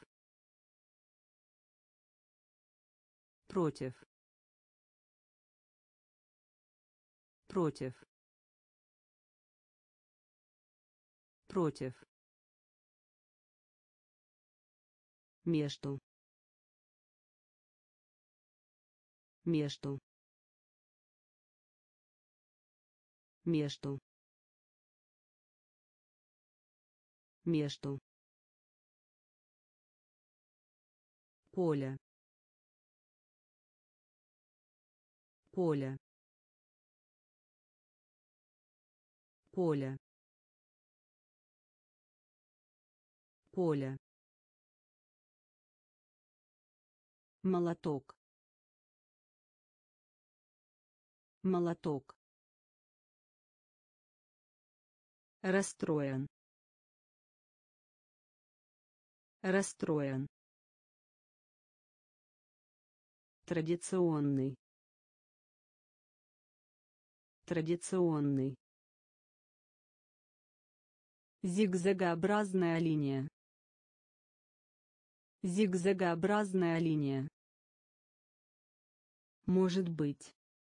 Против. Против. Против. Между. Между. Между. Между. Поле. Поле. Поле. Поле. Молоток. Молоток. Расстроен. Расстроен. Традиционный. Традиционный. Зигзагообразная линия. Зигзагообразная линия. Может быть.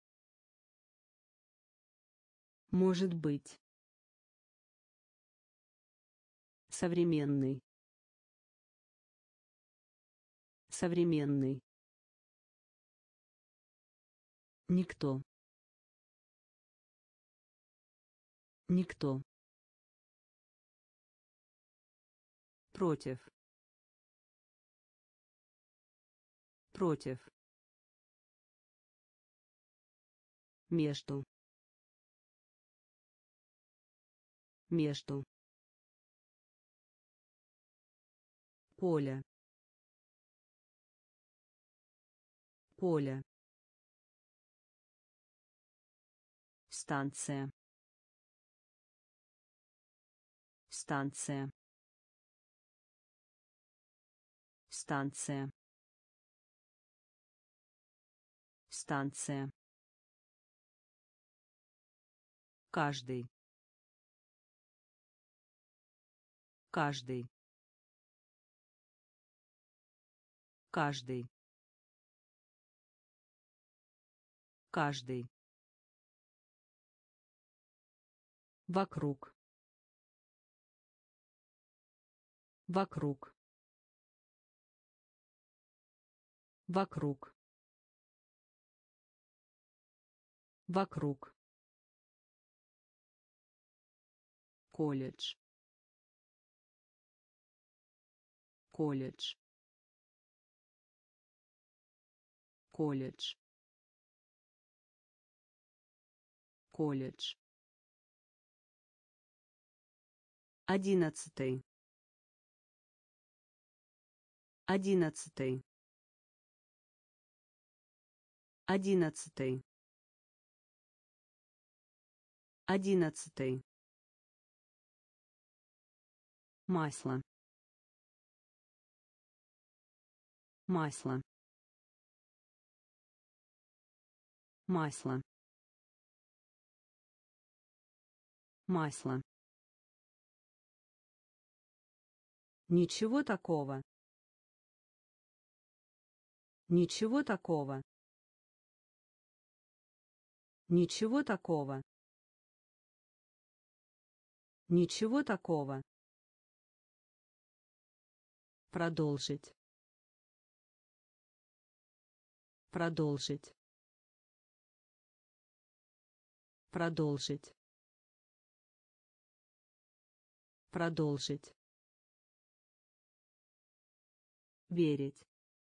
Может быть. Современный. Современный. Никто. Никто. Против. Против. Между. Между. Поле. Поле. станция, станция, станция, станция, каждый, каждый, каждый, каждый, вокруг, вокруг, вокруг, вокруг, колледж, колледж, колледж, колледж, 11, 11, 11, 11, масло, масло, масло, масло. Ничего такого. Ничего такого. Ничего такого. Ничего такого. Продолжить. Продолжить. Продолжить. Продолжить. Верить.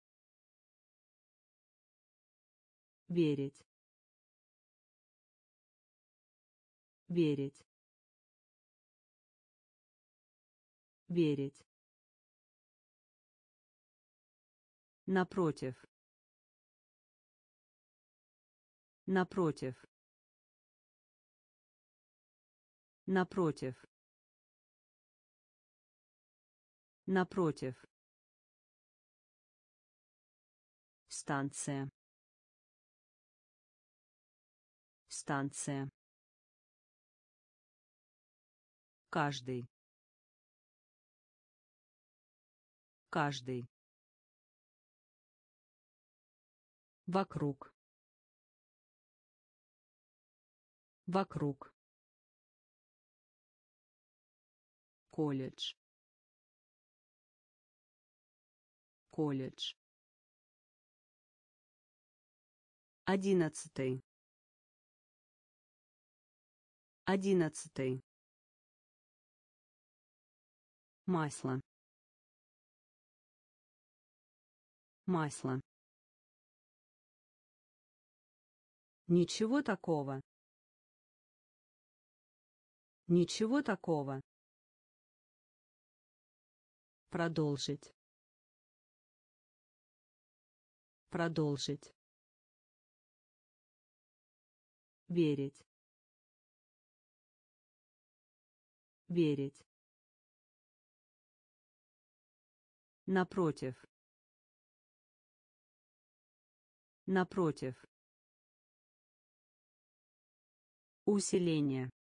Верить. Верить. Верить. Напротив. Напротив. Напротив. Напротив. Станция. Станция. Каждый. Каждый. Вокруг. Вокруг. Колледж. Колледж. 11, 11, масло, масло. Ничего такого. Ничего такого. Продолжить. Продолжить. Верить. Верить. Напротив. Напротив. Усиление.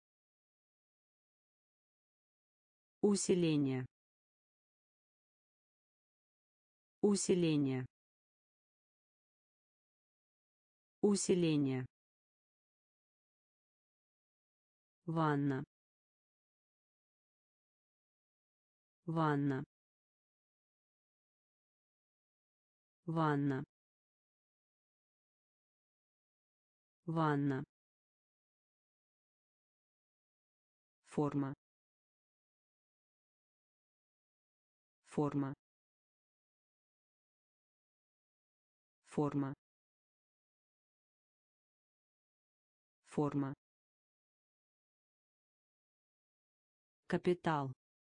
Усиление. Усиление. Усиление. Ванна. Ванна. Ванна. Ванна. Форма. Форма. Форма. Форма. Капитал.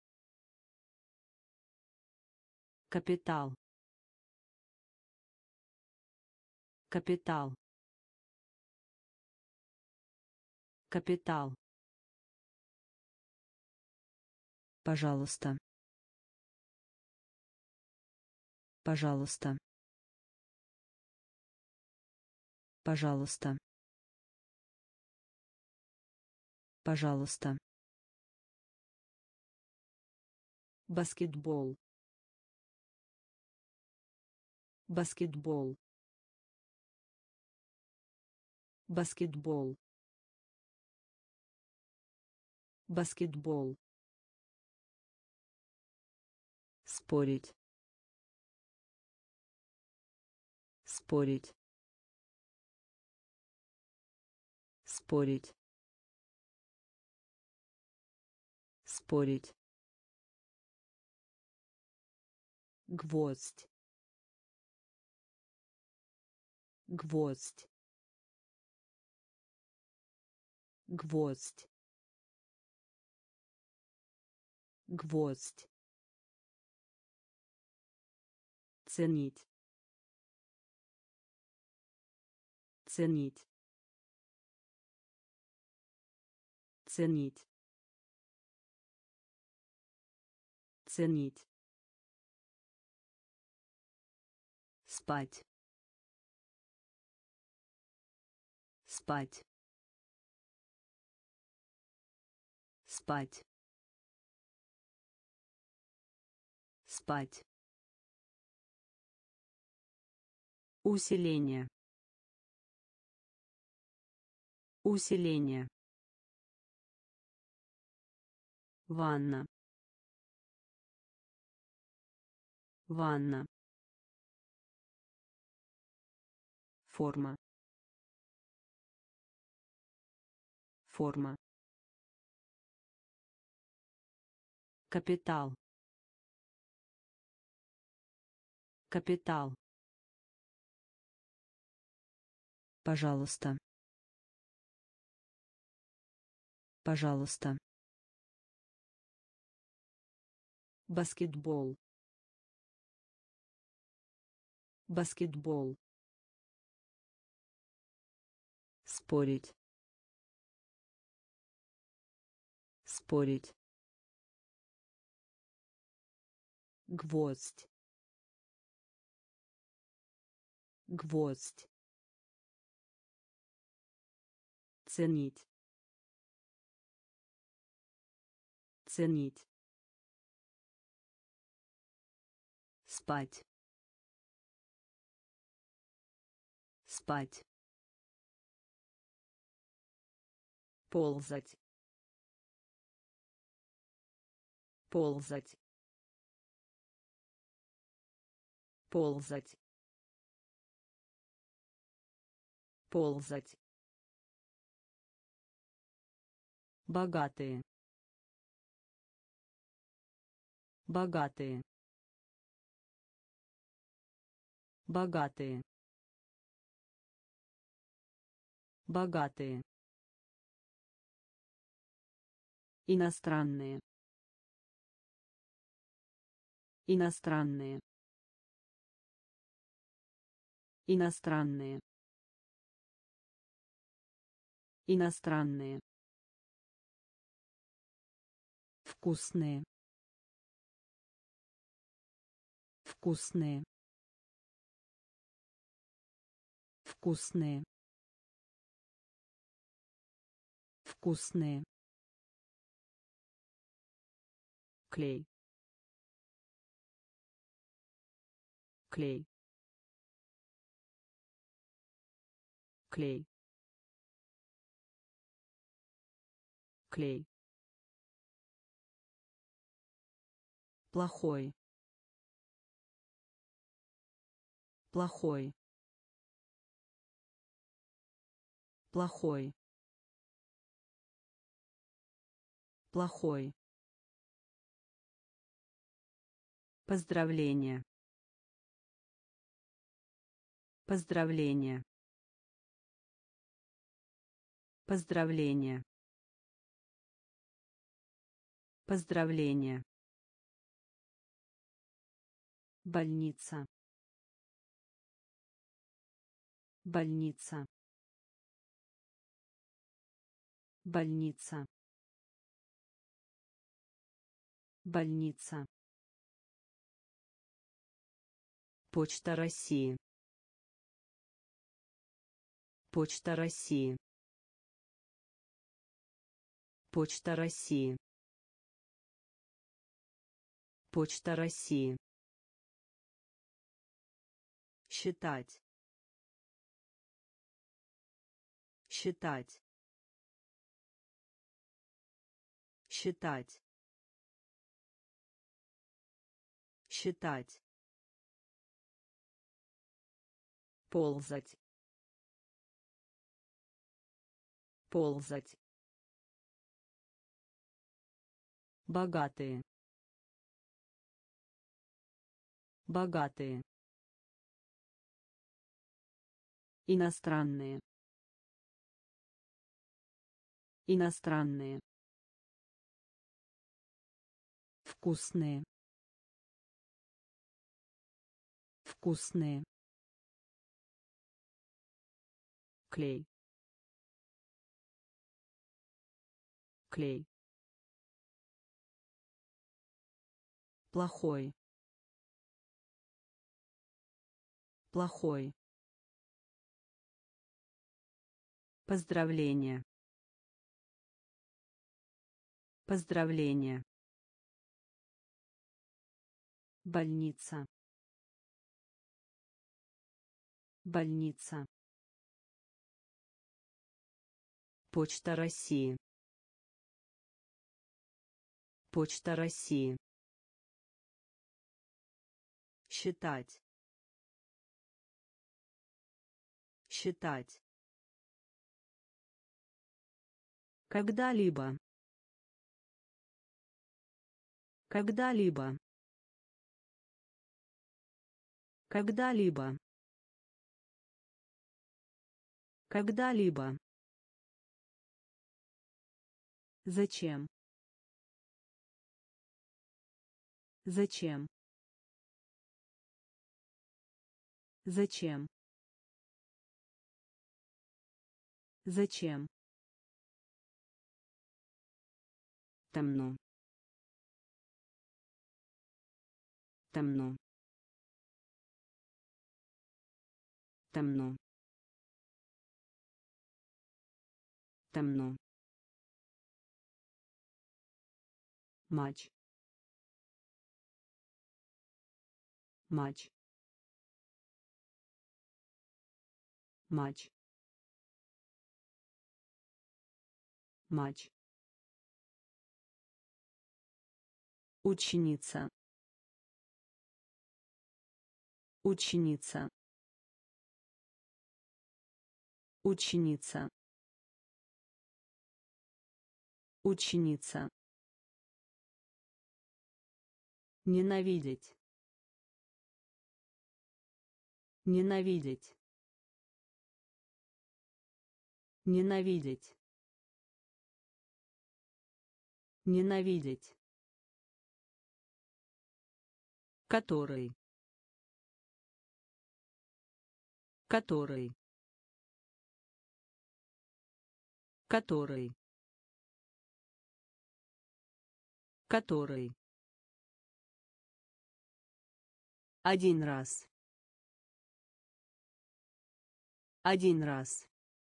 Капитал. Капитал. Капитал. Пожалуйста. Пожалуйста. Пожалуйста. Пожалуйста. Баскетбол. Баскетбол. Баскетбол. Баскетбол. Спорить. Спорить. Спорить. Спорить. Гвоздь. Гвоздь. Гвоздь. Гвоздь. Ценить. Ценить. Ценить. Ценить. Спать. Спать. Спать. Спать. Усиление. Усиление. Ванна. Ванна. Форма. Форма. Капитал. Капитал. Пожалуйста. Пожалуйста. Баскетбол. Баскетбол. Спорить. Спорить. Гвоздь. Гвоздь. Ценить. Ценить. Спать. Спать. Ползать. Ползать. Ползать. Ползать. Богатые. Богатые. Богатые. Богатые. Иностранные. Иностранные. Иностранные. Иностранные. Вкусные. Вкусные. Вкусные. Вкусные. Клей. Клей. Клей. Клей. Плохой. Плохой. Плохой. Плохой. Поздравление. Поздравление. Поздравление. Поздравление. Больница. Больница. больница, больница, Почта России, Почта России, Почта России, Почта России. Считать, считать, считать, считать, ползать, ползать, богатые, богатые, иностранные, иностранные, вкусные, вкусные, клей, клей, плохой, плохой, поздравление, поздравление, больница, больница, Почта России, Почта России. Считать, считать, когда-либо, когда-либо, когда-либо, когда-либо, зачем, зачем, зачем, зачем, темно, темно, темно, темно, матч, матч, матч, матч, ученица, ученица, ученица, ученица, ненавидеть, ненавидеть, ненавидеть, ненавидеть, который, который, который, который, один раз, один раз,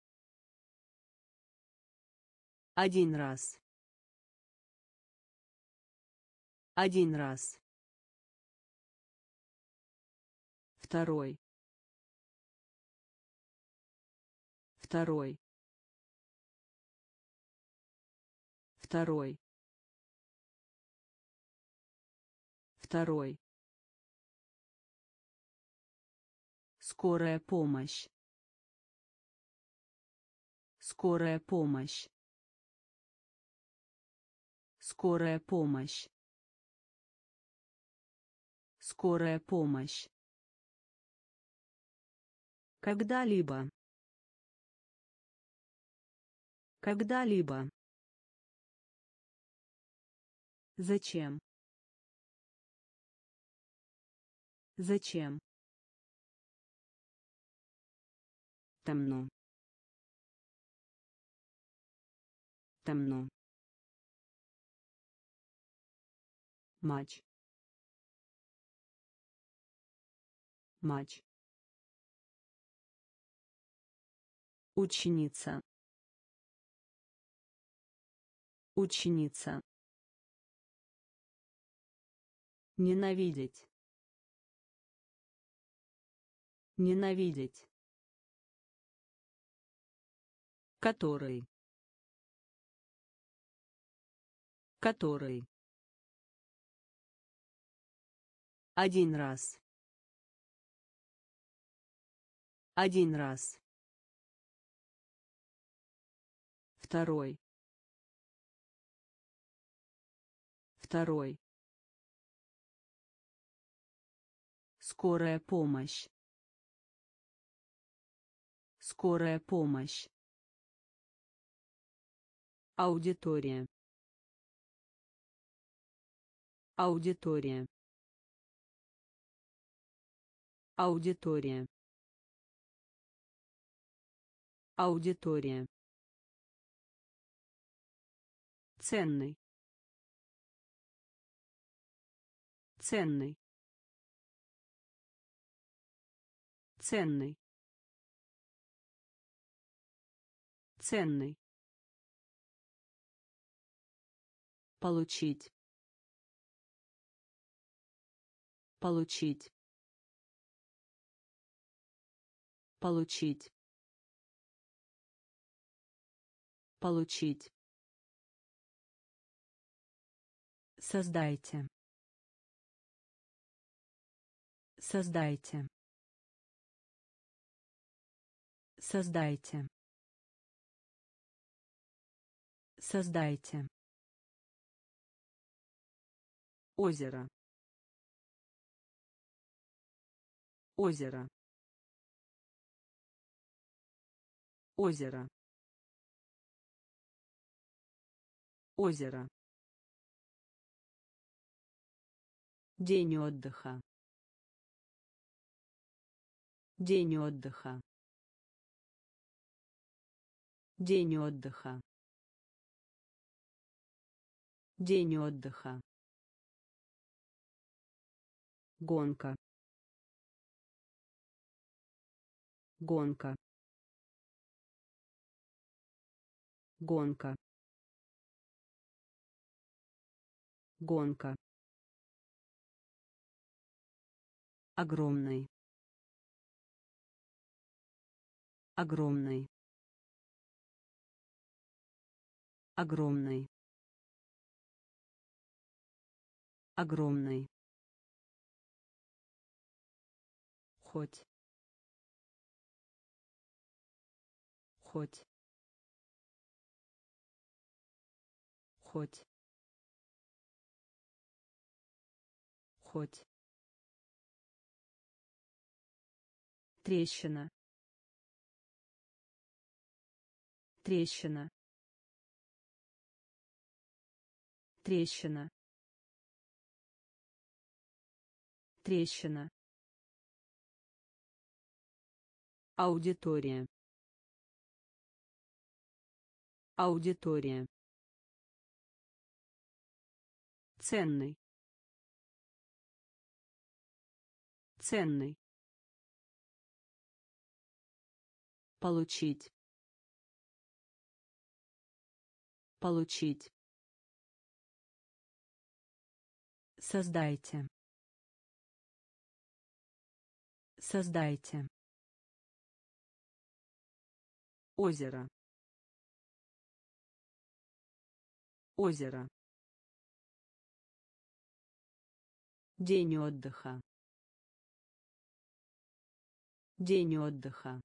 один раз, один раз, второй, второй, второй, второй, скорая помощь, скорая помощь, скорая помощь, скорая помощь, когда-либо, когда-либо, зачем, зачем, темно, Темно. Матч. Матч. Ученица. Ученица. Ненавидеть. Ненавидеть. Который. Который. Один раз. Один раз. Второй. Второй. Скорая помощь. Скорая помощь. Аудитория. Аудитория. Аудитория. Аудитория. Ценный. Ценный. Ценный. Ценный. Получить. Получить. Получить. Получить. Создайте. Создайте. Создайте. Создайте. Озеро. Озеро. Озеро. Озеро. День отдыха. День отдыха. День отдыха. День отдыха. Гонка. Гонка. Гонка. Гонка. Огромный. Огромный. Огромный. Огромный. Хоть. Хоть. Хоть. Хоть. Трещина. Трещина. Трещина. Трещина. Аудитория. Аудитория. Ценный. Ценный. Получить. Получить. Создайте. Создайте. Озеро. Озеро. День отдыха. День отдыха.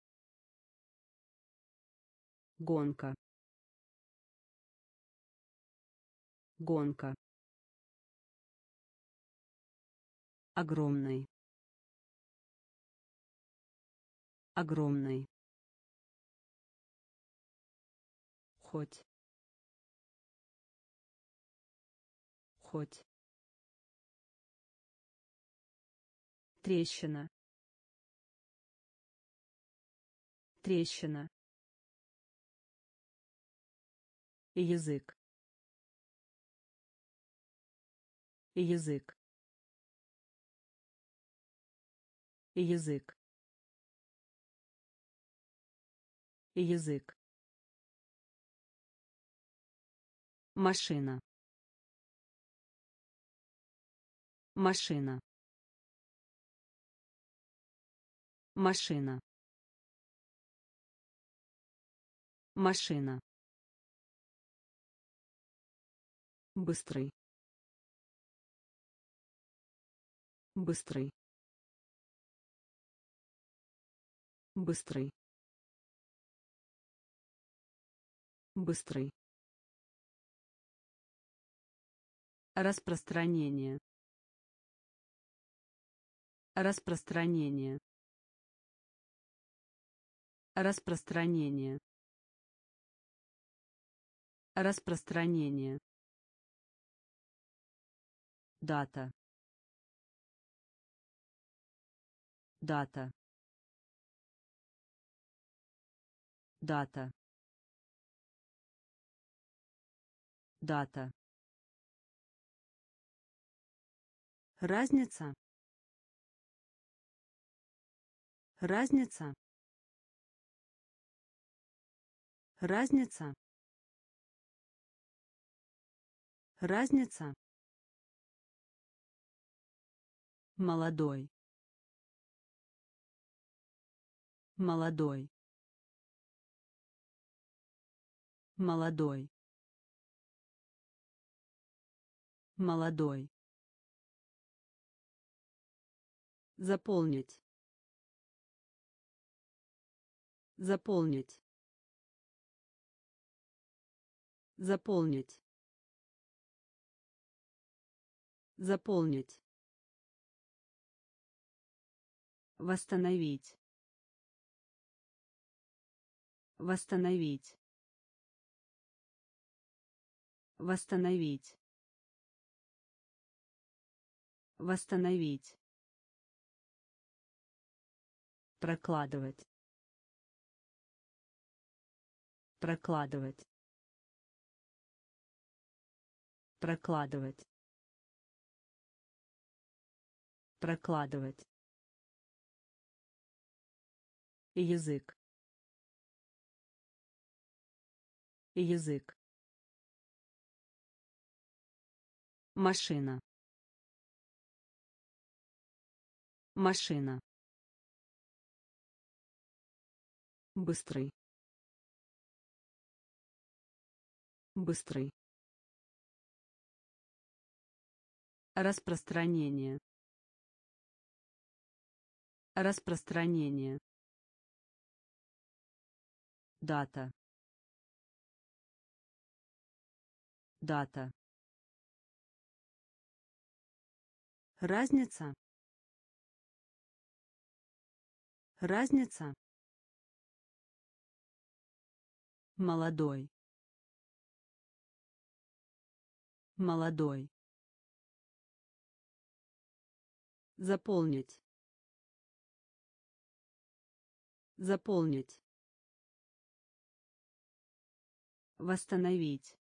Гонка. Гонка. Огромный. Огромный. Хоть. Хоть. Трещина. Трещина. язык, язык, язык, язык, машина, машина, машина, машина, быстрый, быстрый, быстрый, быстрый, распространение, распространение, распространение, распространение, дата, дата, дата, дата, разница, разница, разница, разница, молодой, молодой, молодой, молодой, заполнить, заполнить, заполнить, заполнить, восстановить, восстановить, восстановить, восстановить, прокладывать, прокладывать, прокладывать, прокладывать, язык, язык, машина, машина, быстрый, быстрый, распространение, распространение, дата, дата, разница, разница, молодой, молодой, заполнить, заполнить, восстановить,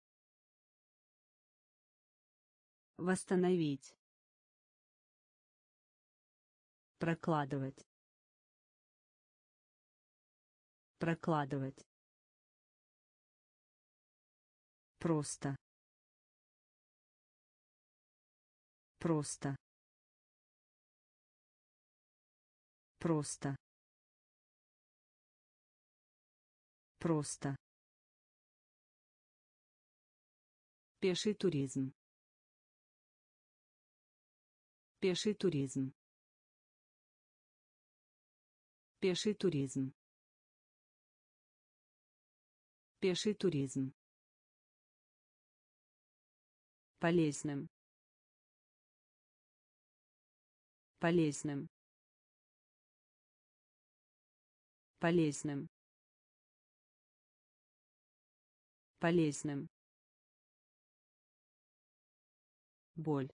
восстановить, прокладывать, прокладывать, просто, просто, просто, просто, пеший туризм, пеший туризм, пеший туризм, пеший туризм, полезным, полезным, полезным, полезным, боль,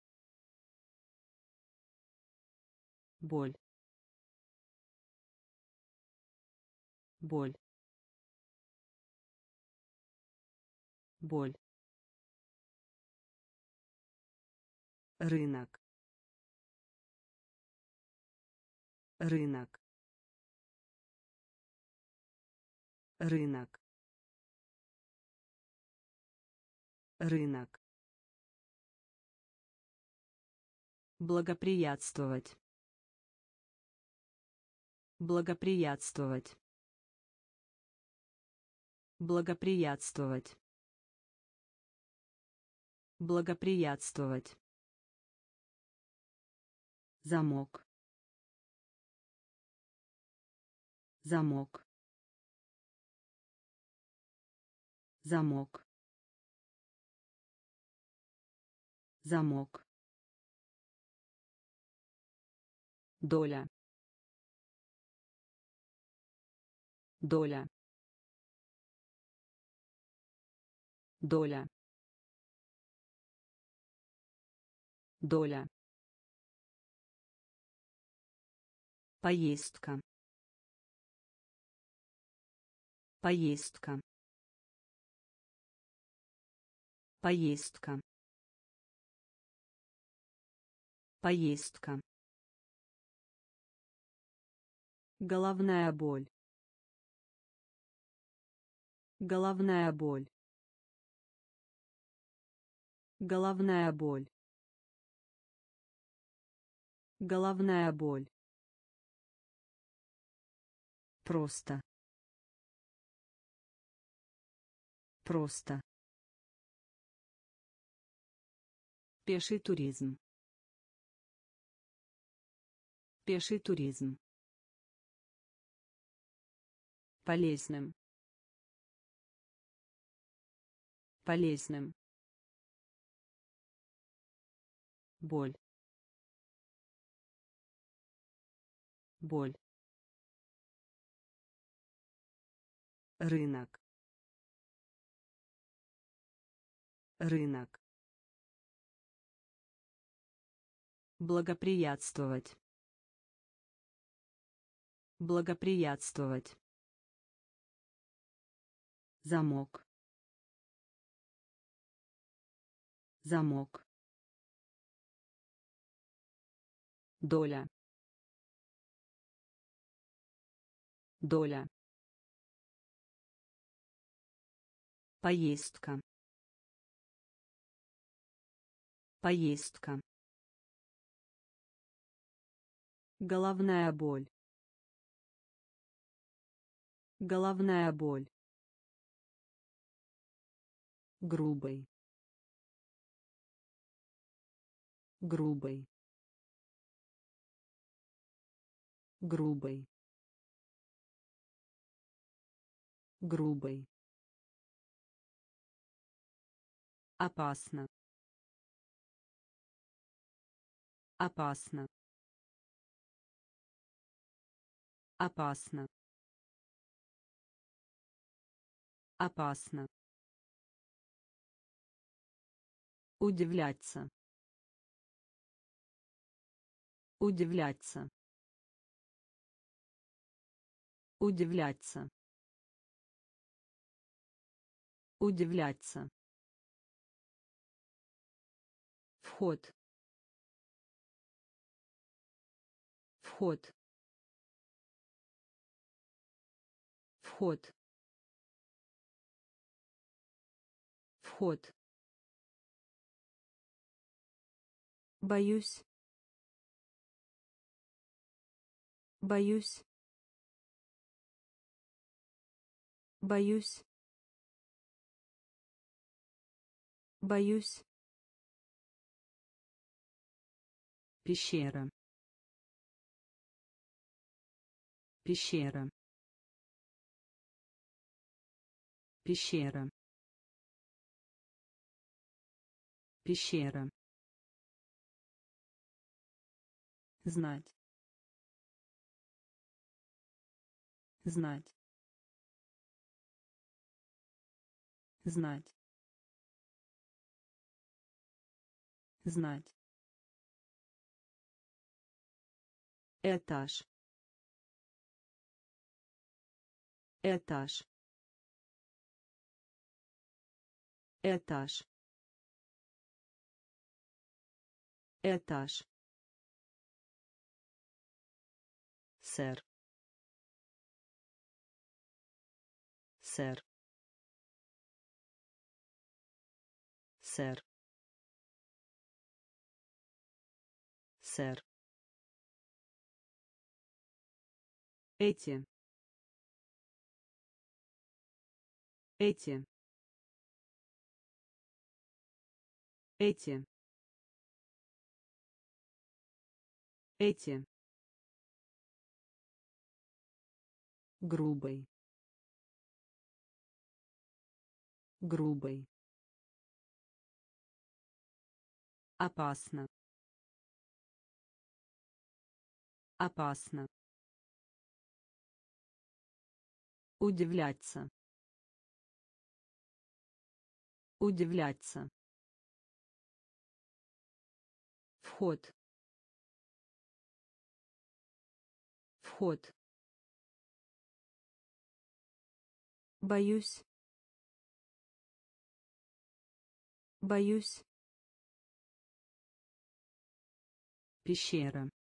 боль, боль, боль, рынок, рынок, рынок, рынок, благоприятствовать, благоприятствовать, благоприятствовать, благоприятствовать, замок, замок, замок, замок, доля, доля, доля, доля, поездка, поездка, поездка, поездка, головная боль, головная боль, головная боль, головная боль, просто, просто, пеший туризм, пеший туризм, полезным, полезным, боль, боль, рынок, рынок, благоприятствовать, благоприятствовать, замок, замок, доля, доля, поездка, поездка, головная боль, головная боль, грубый, грубый, грубый, грубый, опасно, опасно, опасно, опасно, удивляться, удивляться, удивляться, удивляться, вход, вход, вход, вход, боюсь, боюсь, боюсь, боюсь, пещера, пещера, пещера, пещера, знать, знать, знать, знать, этаж, этаж, этаж, этаж, сэр, сэр, сэр, сэр. Эти, эти, эти, эти. Грубый, грубый. Опасно, опасно. Удивляться, удивляться. Вход, вход. Боюсь, боюсь. Пещера,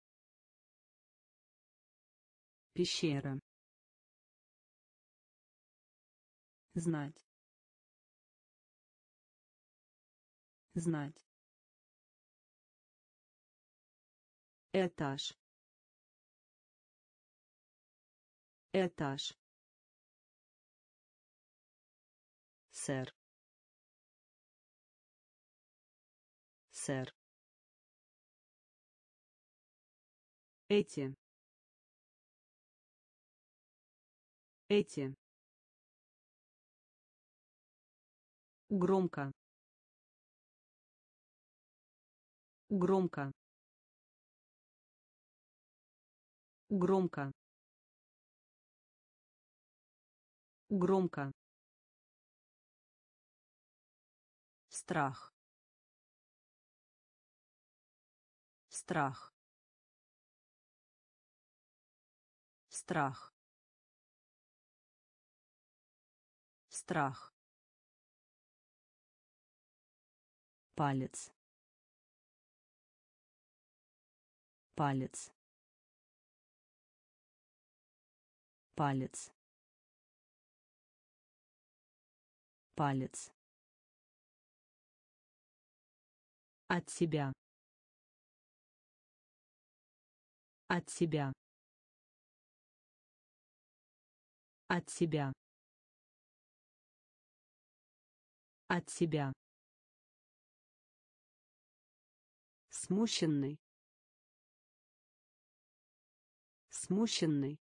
пещера. Знать, знать. Этаж, этаж. Сэр, сэр. Эти, эти. Громко, громко, громко, громко. Страх, страх, страх, страх. Палец, палец, палец, палец. От себя, от себя, от себя, от себя. Смущенный, смущенный,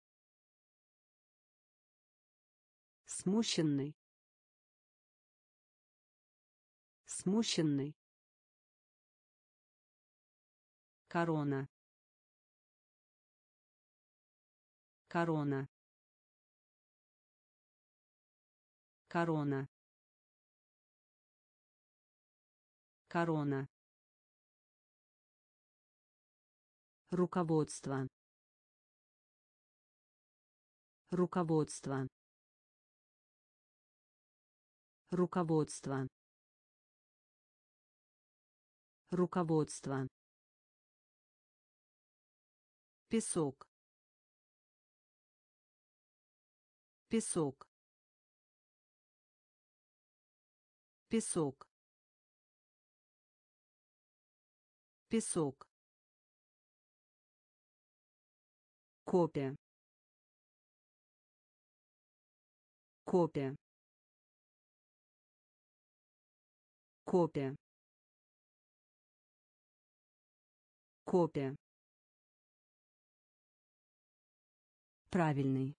смущенный, смущенный. Корона, корона, корона, корона. Руководство, руководство, руководство, руководство. Песок, песок, песок, песок. Копия, копия, копия, копия. Правильный,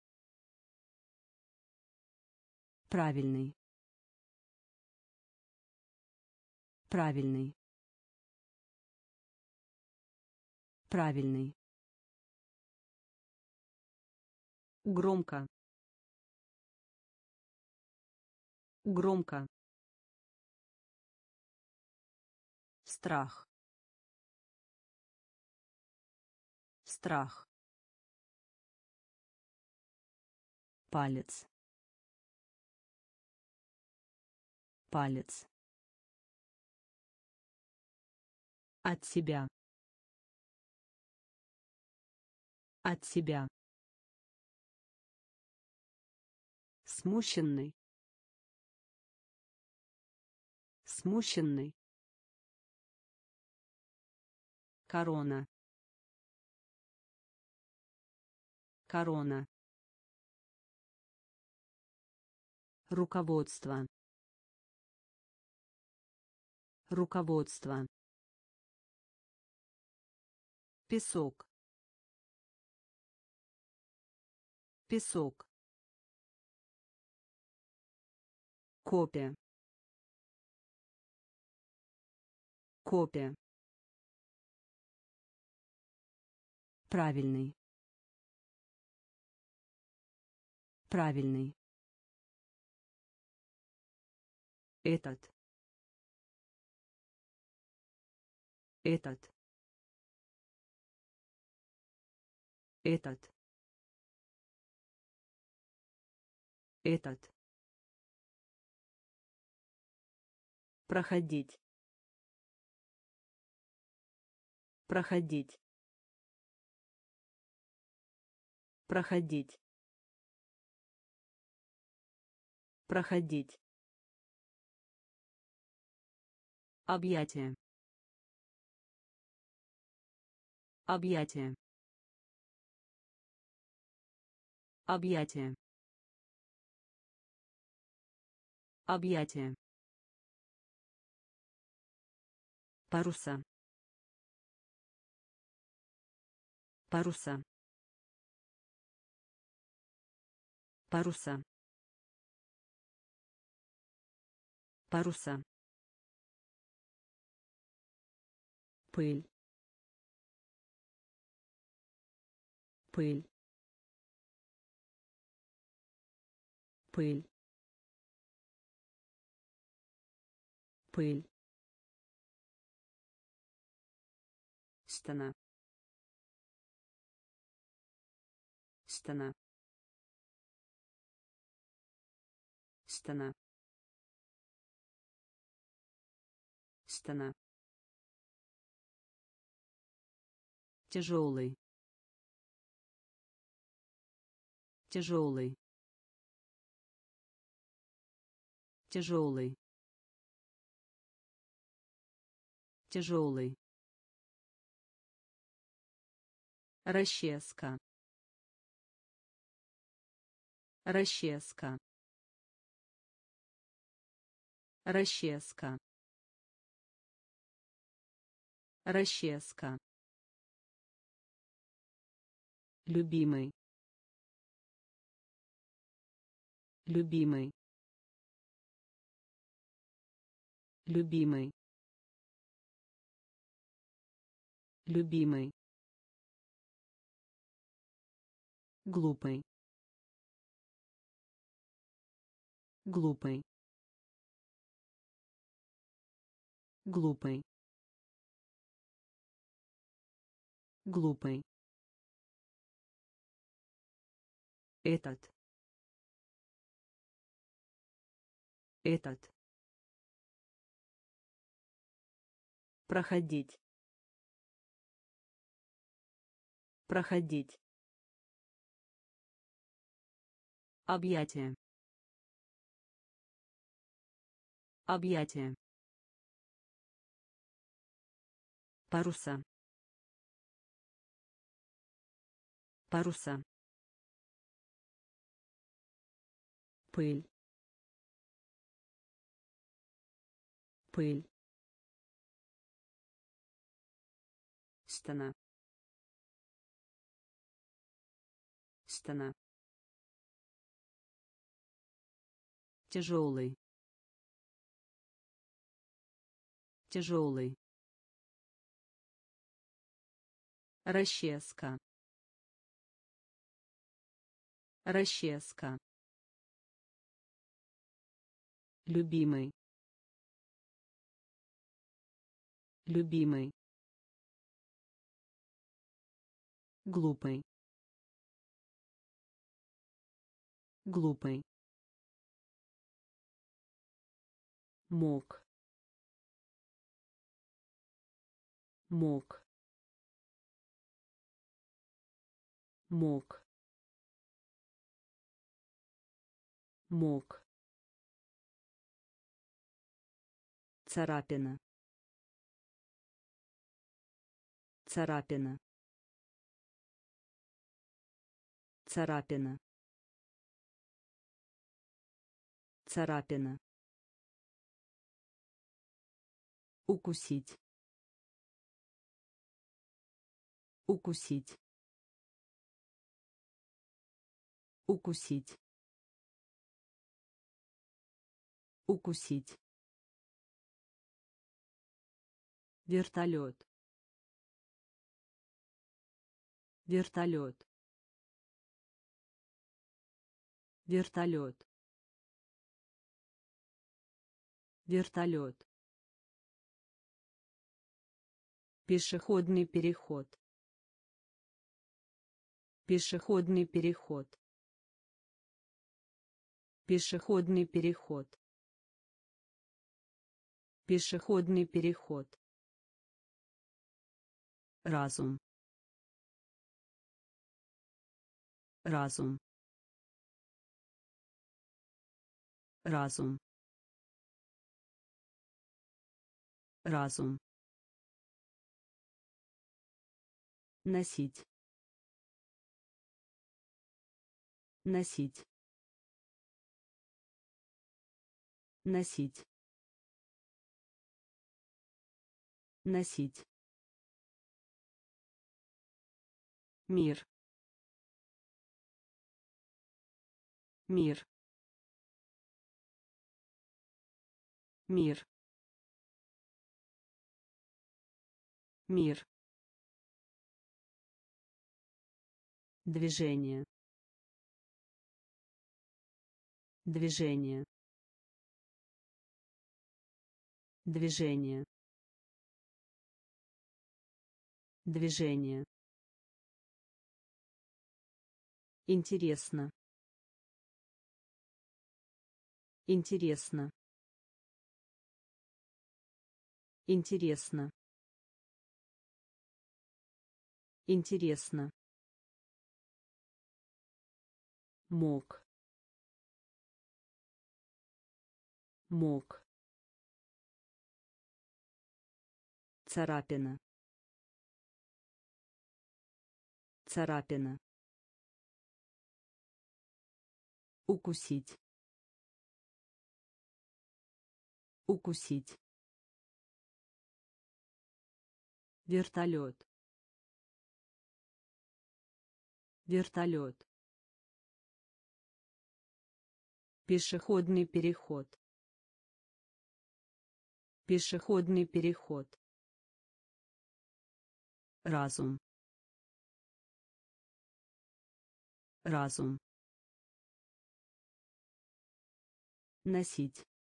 правильный, правильный, правильный. Громко, громко. Страх, страх. Палец, палец, от себя, от себя, смущенный, смущенный, корона, корона, руководство, руководство, песок, песок, копия, копия, правильный, правильный, этот, этот, этот, этот, проходить, проходить, проходить, проходить, объятие, объятие, объятие, объятие, паруса, паруса, паруса, паруса, пыль, пыль, пыль, пыль, стена, стена, стена, стена, тяжелый, тяжелый, тяжелый, тяжелый, расческа, расческа, расческа, расческа, любимый, любимый, любимый, любимый, глупый, глупый, глупый, глупый, этот, этот, проходить, проходить, объятие, объятие, паруса, паруса, пыль, пыль, стена, стена, тяжелый, тяжелый, расческа, расческа, любимый, любимый, глупый, глупый, мог, мог, мог, мог, царапина, царапина, царапина, царапина, укусить, укусить, укусить, укусить, вертолет, вертолет, вертолет, вертолет, пешеходный переход, пешеходный переход, пешеходный переход, пешеходный переход, разум, разум, разум, разум, носить, носить, носить, носить, мир, мир, мир, мир, движение, движение, движение, движение, интересно, интересно, интересно, интересно, мог, мог, царапина, царапина, укусить, укусить, вертолет, вертолет, пешеходный переход, пешеходный переход, разум, разум, носить,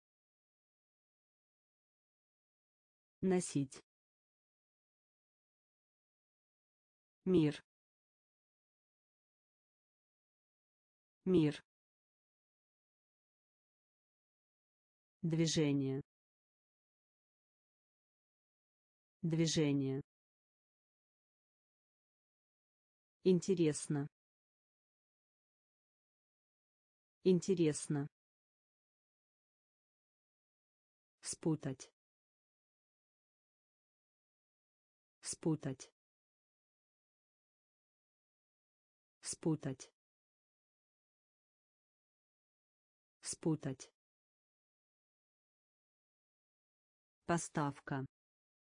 носить, мир, мир, движение, движение, интересно, интересно, спутать, спутать, спутать, спутать, поставка,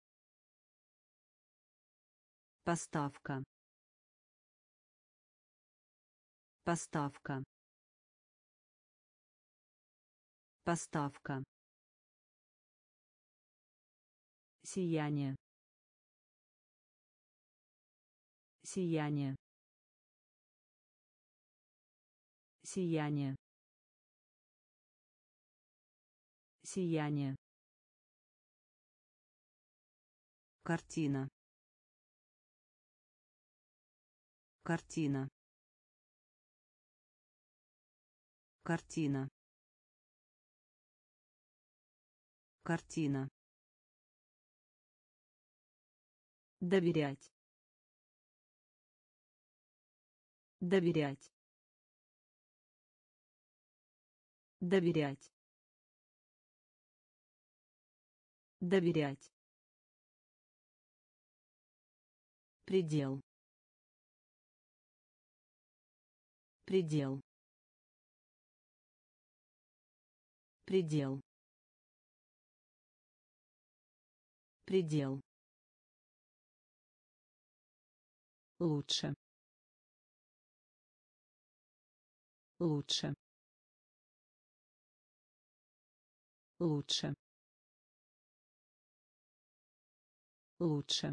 поставка, поставка, поставка, сияние, сияние, сияние, сияние, картина, картина, картина, Картина. Доверять. Доверять. Доверять. Доверять. Предел. Предел. Предел. Предел. Лучше. Лучше. Лучше. Лучше.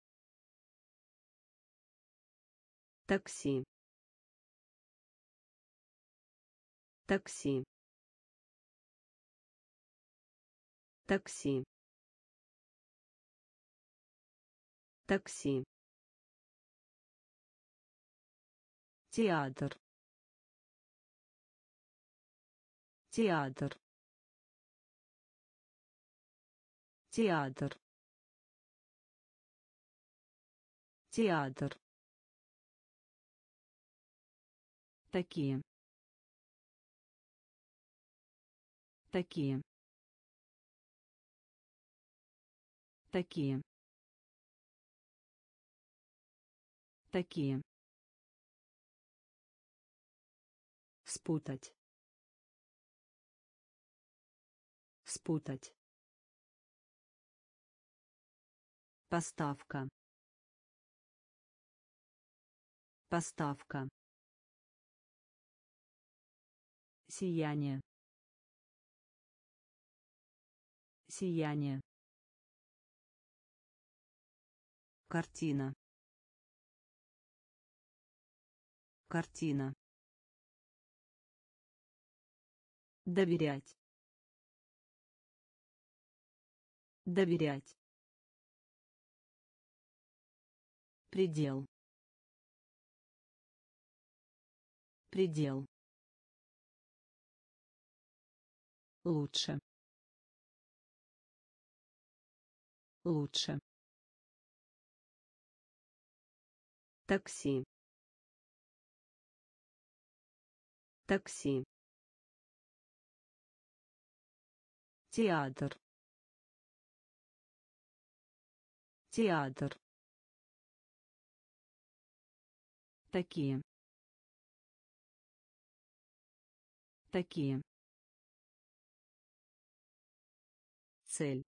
Такси. Такси. Такси. Такси. Театр. Театр. Театр. Театр. Такие. Такие. Такие. Такие. Спутать. Спутать. Поставка. Поставка. Сияние. Сияние. Картина. Картина. Доверять. Доверять. Предел. Предел. Лучше. Лучше. Такси. Такси. Театр. Театр. Такие. Такие. Цель.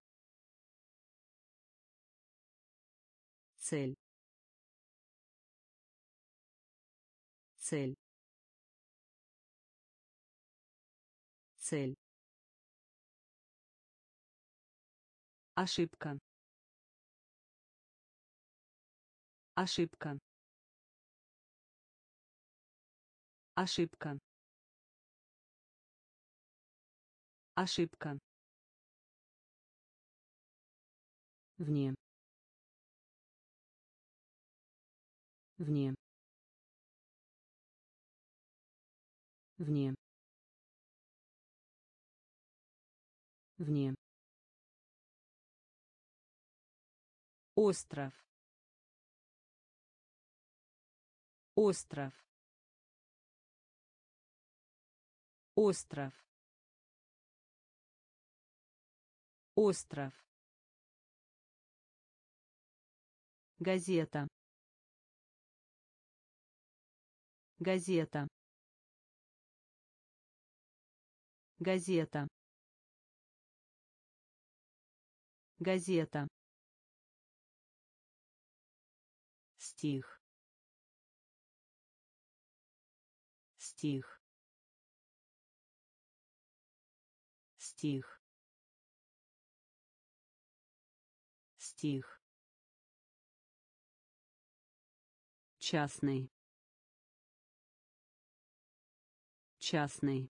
Цель. Цель. Цель. Ошибка. Ошибка. Ошибка. Ошибка. Вне. Вне. Вне. Вне. Остров. Остров. Остров. Остров. Газета. Газета. Газета. Газета. Стих. Стих. Стих. Стих. Частный. Частный.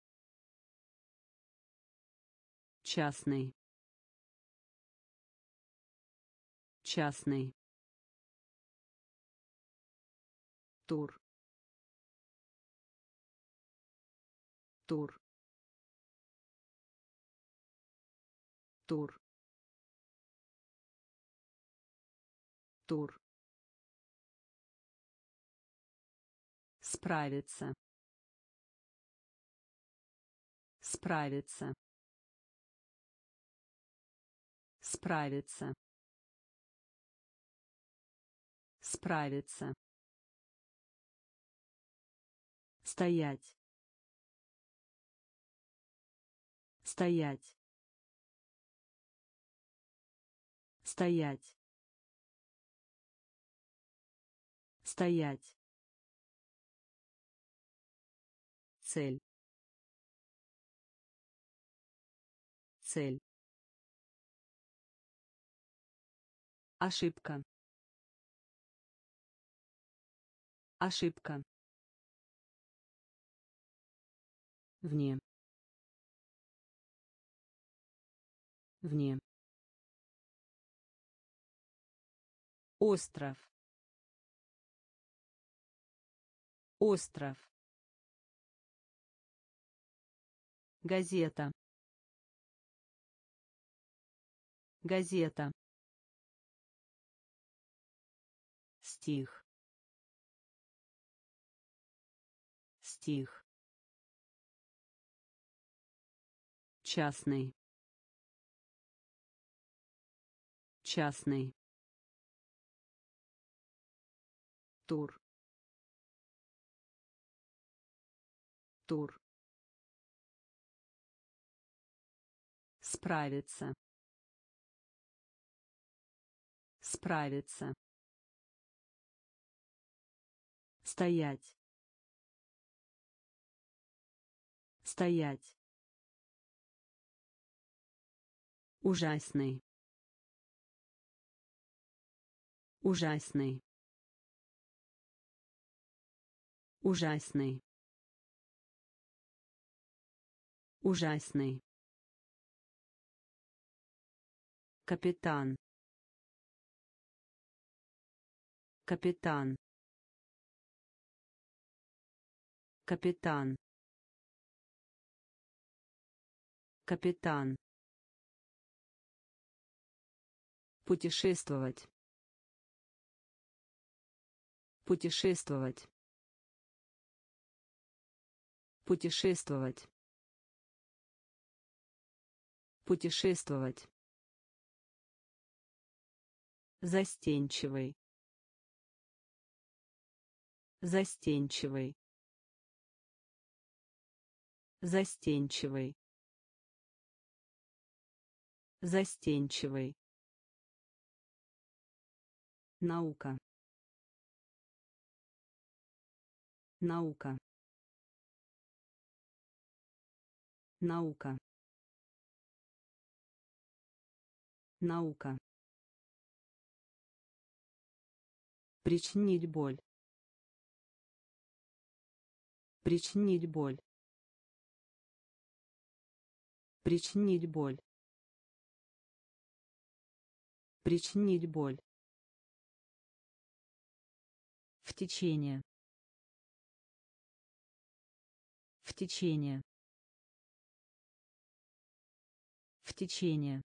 Частный. Частный. Тур. Тур. тур, тур, справиться, справиться, справиться, справиться, стоять, стоять, стоять, стоять, цель, цель, ошибка, ошибка, вне, вне, остров, остров, газета, газета, стих, стих, частный, частный, тур, тур, справиться, справиться, стоять, стоять, ужасный, ужасный, ужасный, ужасный, капитан, капитан, капитан, капитан, путешествовать, путешествовать, путешествовать, путешествовать, застенчивый, застенчивый, застенчивый, застенчивый, наука, наука, наука, наука, причинить боль, причинить боль, причинить боль, причинить боль, в течение, в течение, в течение,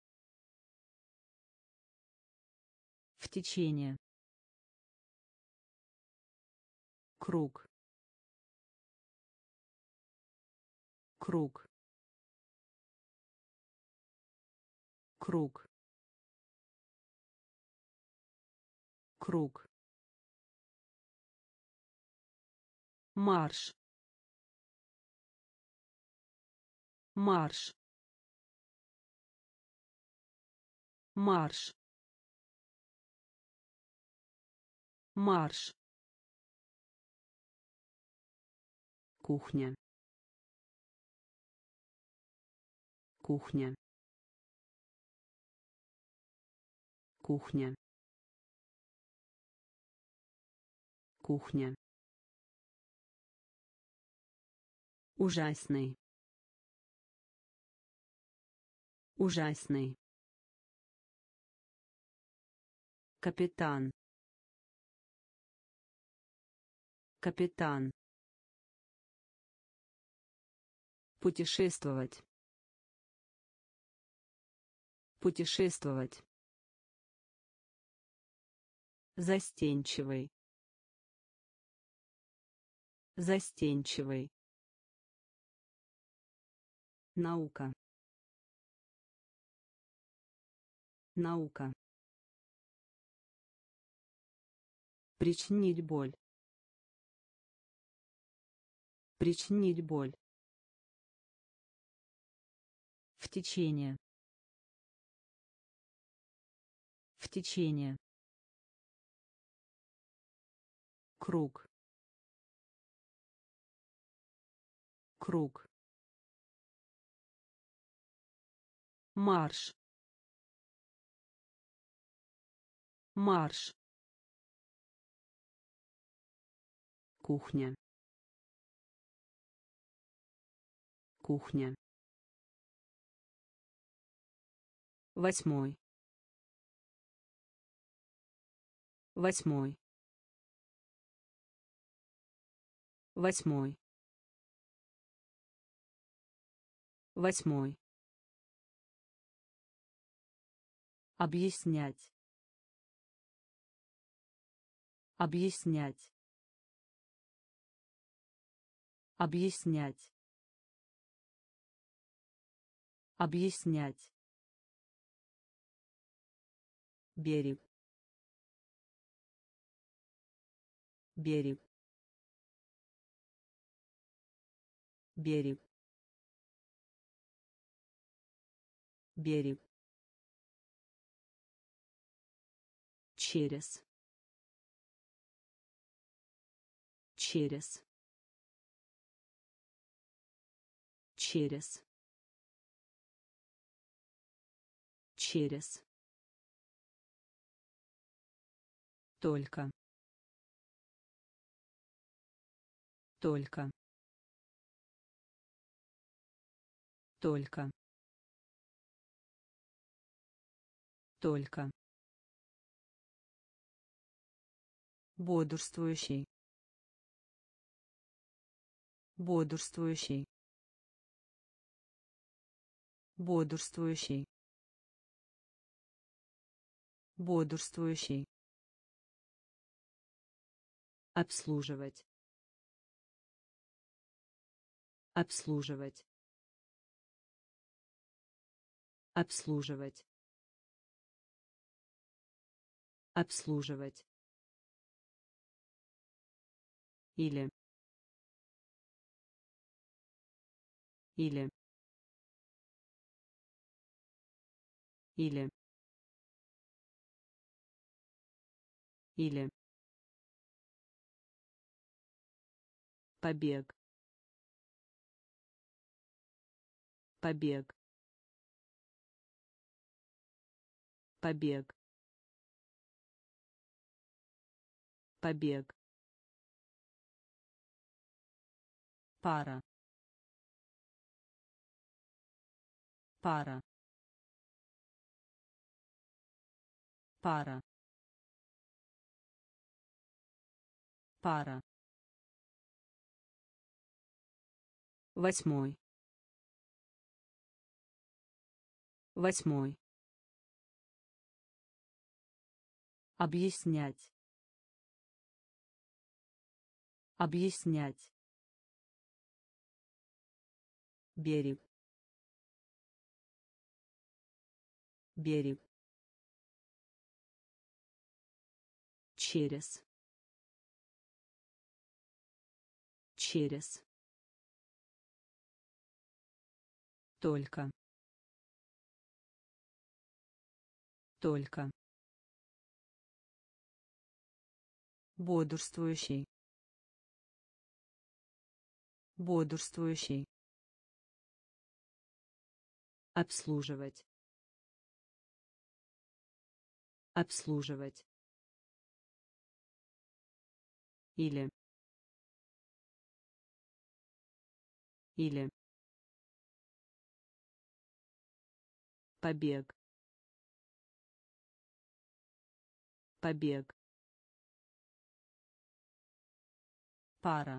в течение, круг, круг, круг, круг, марш, марш, марш, марш, кухня, кухня, кухня, кухня, ужасный, ужасный, капитан, капитан, путешествовать, путешествовать, застенчивый, застенчивый, наука, наука, причинить боль, причинить боль, в течение, в течение, круг, круг, марш, марш, кухня, кухня, 8, 8, 8, 8, объяснять, объяснять, объяснять, объяснять, берег, берег, берег, берег, через, через, через, через, только, только, только, только, бодрствующий, бодрствующий, бодрствующий, бодрствующий, обслуживать, обслуживать, обслуживать, обслуживать, или, или, или, или, побег, побег, побег, побег, пара, пара, пара, пара, 8, 8, объяснять, объяснять, берег, берег, через, через, только, только, бодрствующий, бодрствующий, обслуживать, обслуживать, или, или, побег, побег, пара,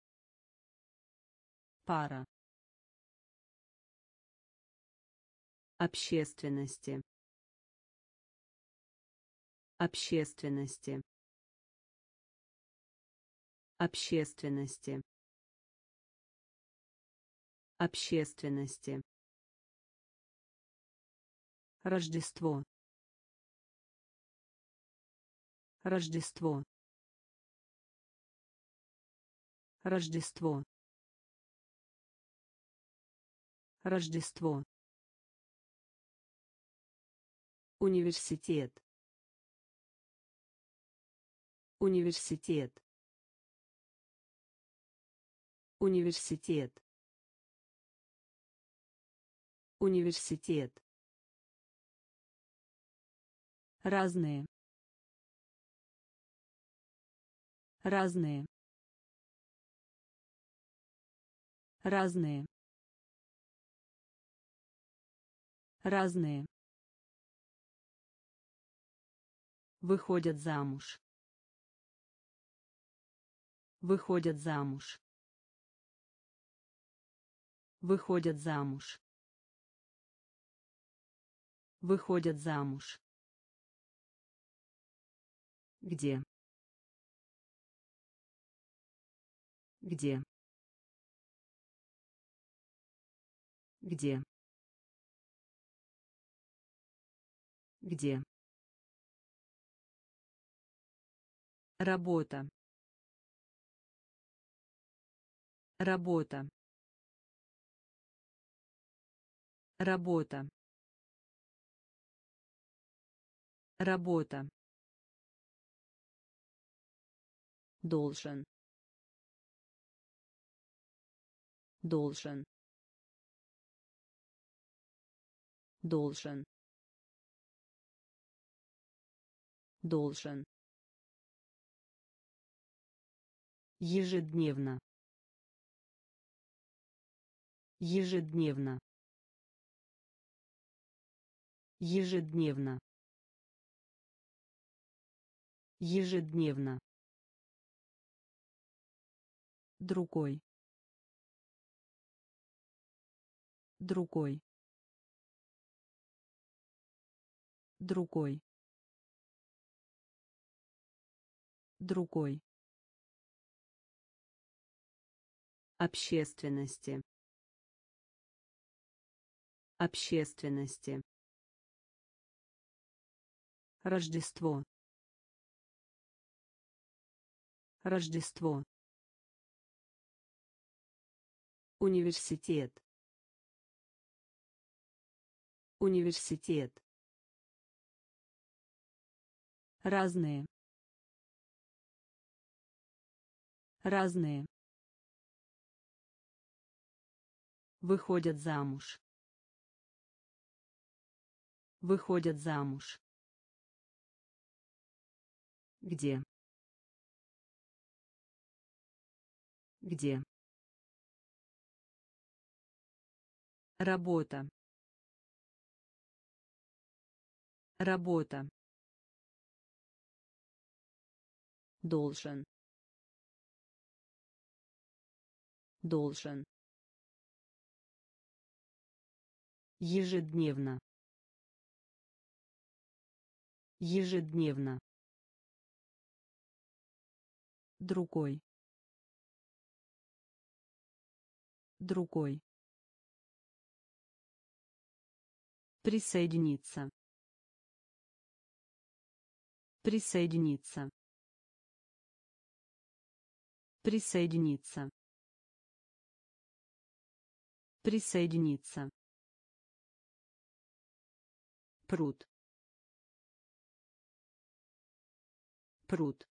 пара, общественности, общественности, общественности, общественности, Рождество, Рождество, Рождество, Рождество, университет, университет, университет, университет, разные, разные, разные, разные, выходят замуж, выходят замуж, выходят замуж, выходят замуж, где, где, где, где, работа, работа, работа, работа, должен, должен, должен, должен, ежедневно, ежедневно, ежедневно, ежедневно, другой, другой, другой, другой, общественности, общественности, Рождество, Рождество, университет, университет, разные, разные, выходят замуж, выходят замуж, где, где, работа, работа, должен, должен, ежедневно, ежедневно, другой, другой, присоединиться, присоединиться, присоединиться, присоединиться, пруд, пруд,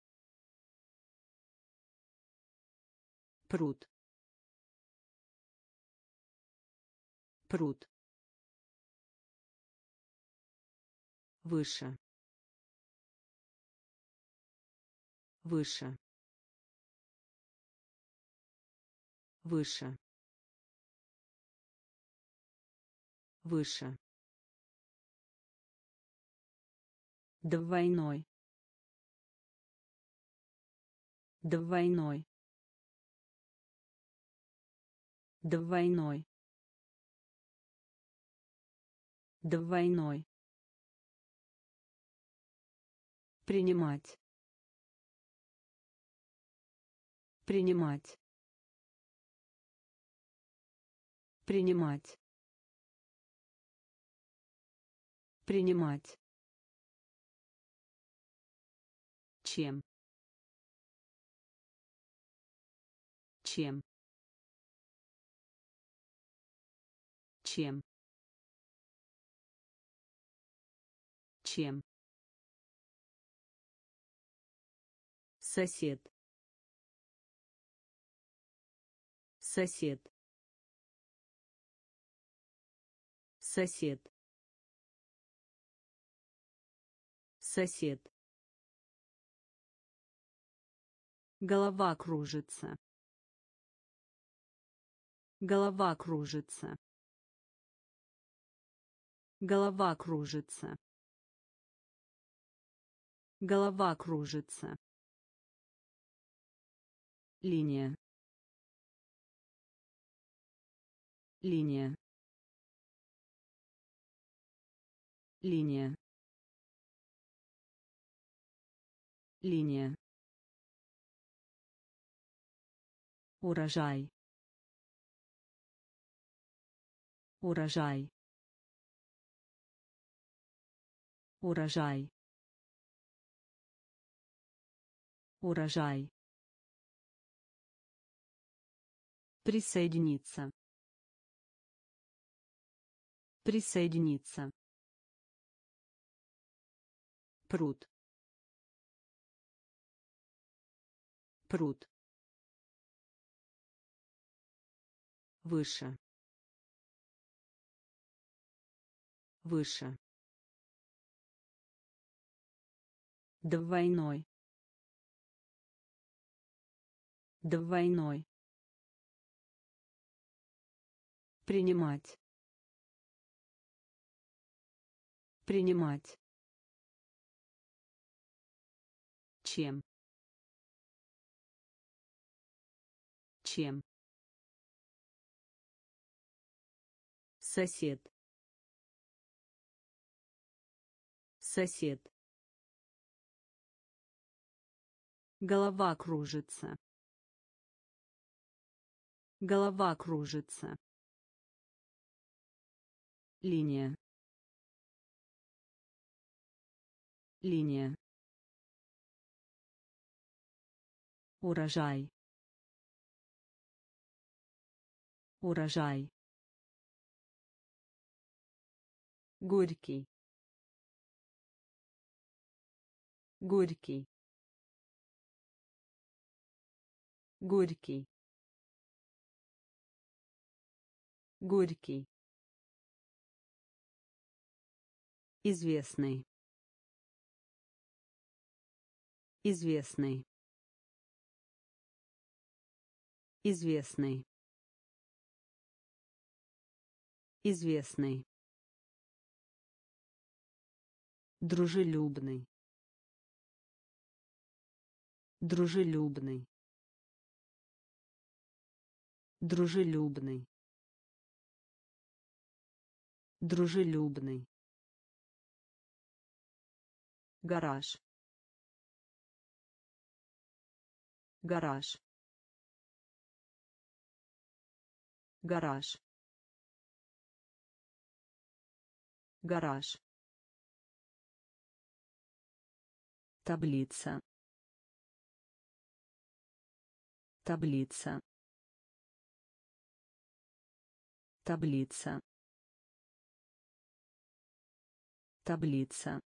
пруд, пруд, выше, выше, выше, выше, двойной, двойной, двойной, Двойной. Принимать. Принимать. Принимать. Принимать. Чем? Чем? Чем? Чем? Сосед. Сосед. Сосед. Сосед. Голова кружится. Голова кружится. Голова кружится. Голова кружится. Линия. Линия. Линия. Линия. Урожай. Урожай. Урожай. Урожай. Присоединиться. Присоединиться. Пруд. Пруд. Выше. Выше. Двойной. Двойной. Принимать. Принимать. Чем? Чем? Сосед. Сосед. Голова кружится. Голова кружится. Линия. Линия. Урожай. Урожай. Горький. Горький. Горький. Горький. Известный. Известный. Известный. Известный. Дружелюбный. Дружелюбный. Дружелюбный. Дружелюбный. Гараж. Гараж. Гараж. Гараж. Таблица. Таблица. Таблица. Таблица.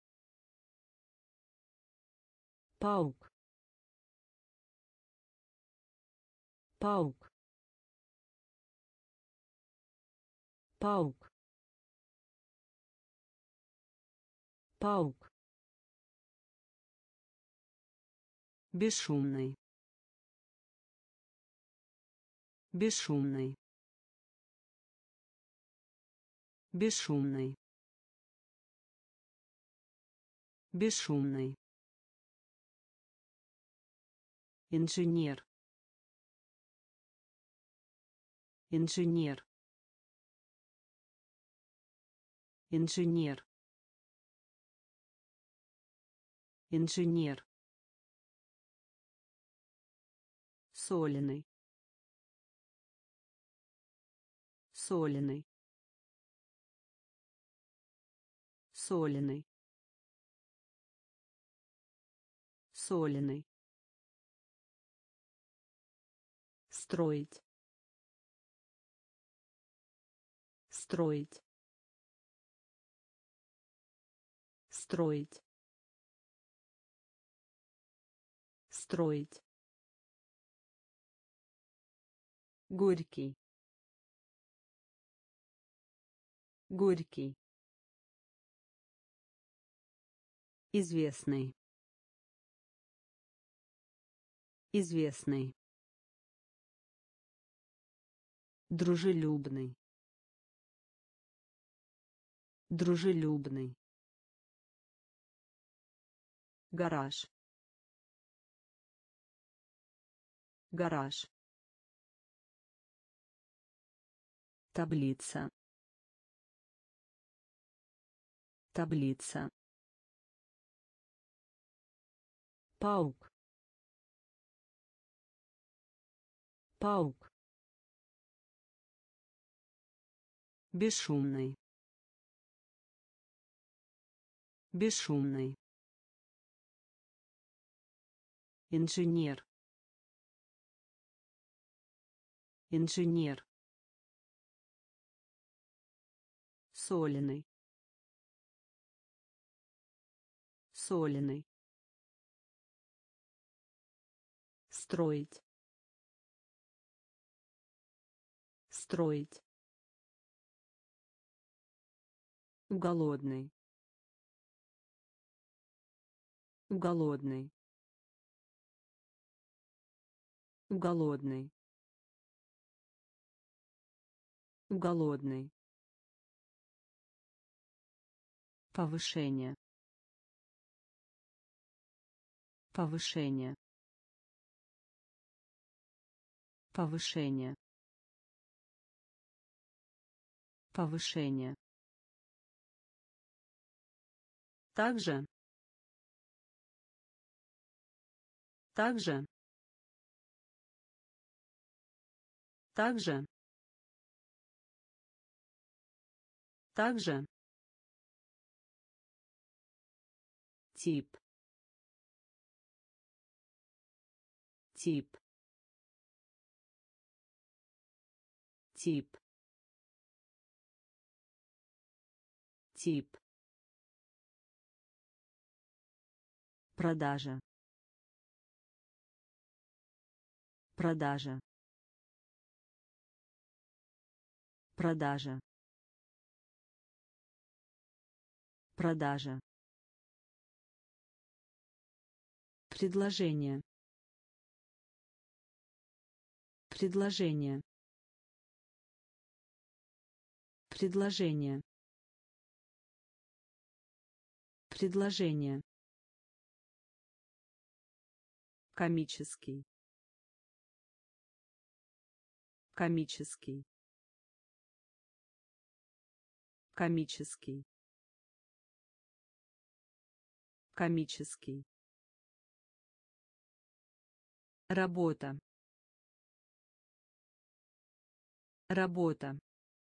Паук. Паук. Паук. Паук. Бесшумный. Бесшумный. Бесшумный. Бесшумный. Инженер. Инженер. инженер, инженер, соленый, соленый, соленый, соленый, строить, строить, строить, строить, горький, горький, известный, известный, дружелюбный, дружелюбный, гараж, гараж, таблица, таблица, паук, паук, бесшумный, бесшумный, инженер, инженер, соленый, соленый, строить, строить, голодный, голодный, голодный, голодный, повышение, повышение, повышение, повышение, также, также, также, также, тип, тип, тип, тип, продажа, продажа, продажа, продажа, предложение, предложение, предложение, предложение, комический, комический, комический, комический, работа, работа,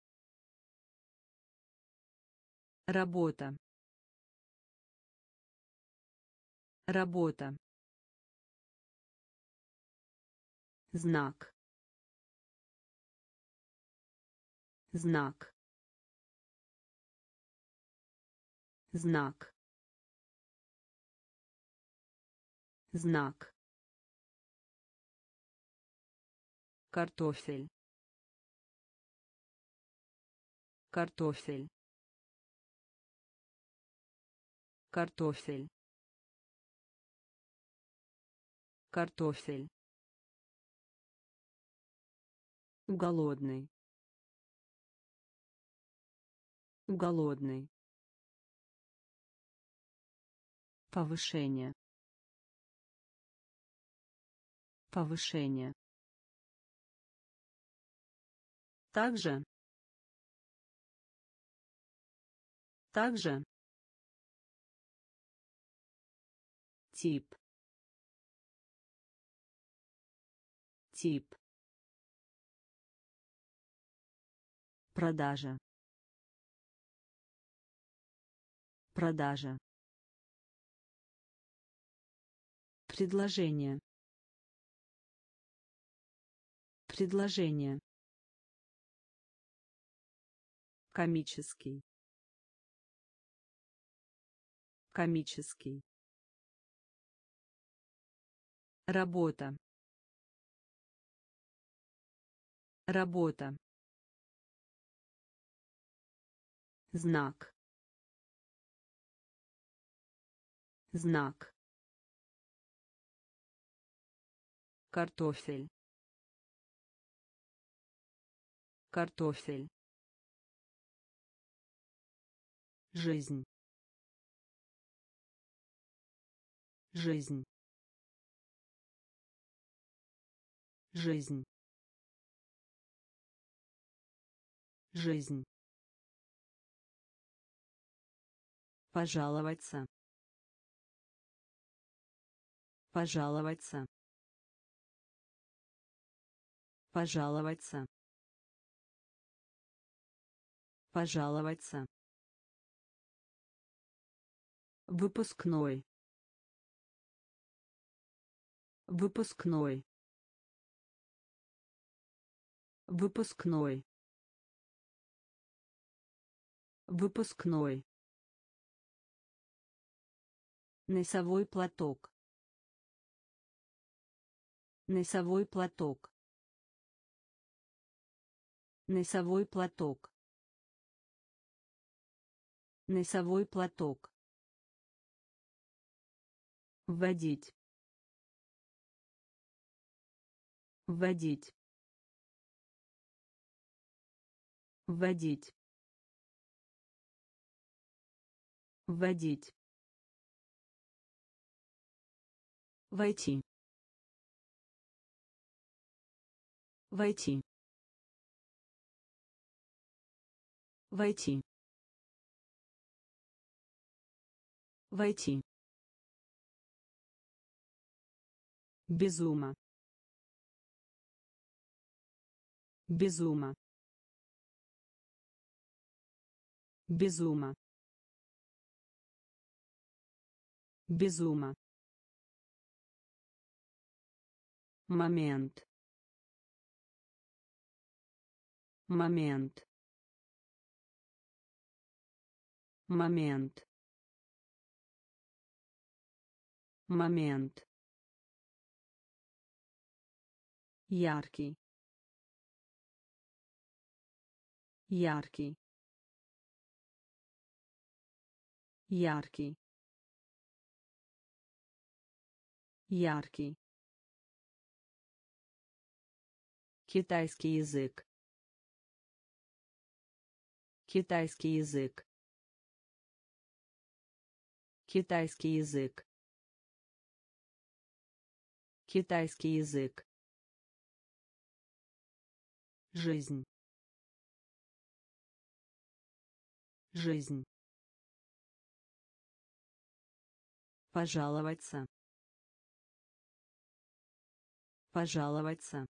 работа, работа, знак, знак, знак, знак, картофель, картофель, картофель, картофель, голодный, голодный, повышение, повышение, также, Также. Тип. Тип. Продажа. Продажа. Предложение. Предложение. Комический. Комический. Работа. Работа. Знак. Знак. Картофель. Картофель. Жизнь. Жизнь. Жизнь. Жизнь. Пожаловаться. Пожаловаться. Пожаловаться. Пожаловаться. Выпускной. Выпускной. Выпускной. Выпускной. Носовой платок. Носовой платок. Носовой платок. Носовой платок. Вводить. Вводить. Вводить. Вводить. Войти. Войти. Войти. Войти. Безума. Безума. Безума. Безума. Момент. Момент. Момент. Момент. Яркий. Яркий. Яркий. Яркий. Китайский язык. Китайский язык. Китайский язык. Китайский язык. Жизнь. Жизнь. Пожаловаться. Пожаловаться.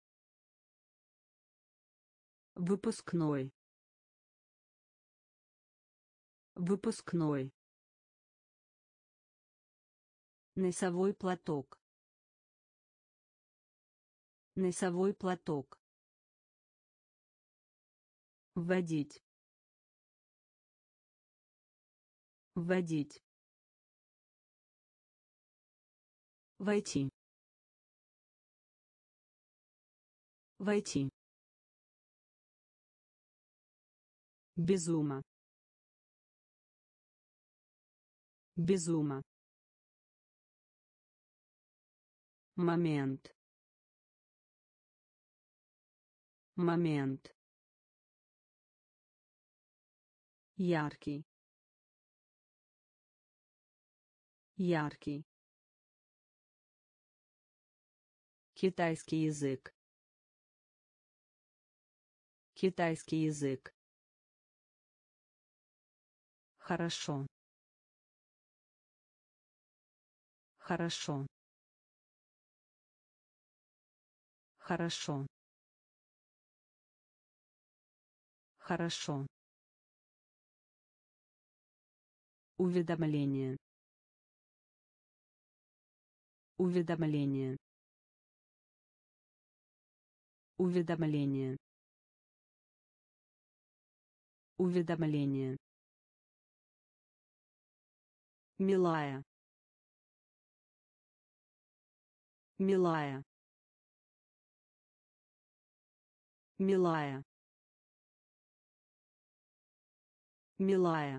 Выпускной. Выпускной. Носовой платок. Носовой платок. Вводить. Вводить. Войти. Войти. Безума. Безума. Момент. Момент. Яркий. Яркий. Китайский язык. Китайский язык. Хорошо. Хорошо. Хорошо. Хорошо. Уведомление. Уведомление. Уведомление. Уведомление. Милая. Милая. Милая. Милая.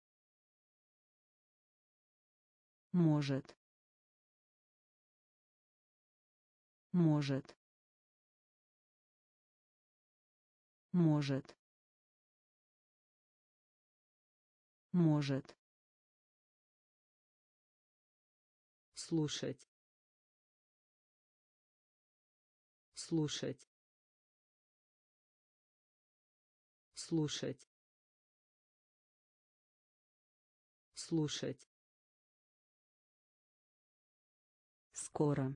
Может. Может. Может. Может. Слушать. Слушать. Слушать. Слушать. Скоро.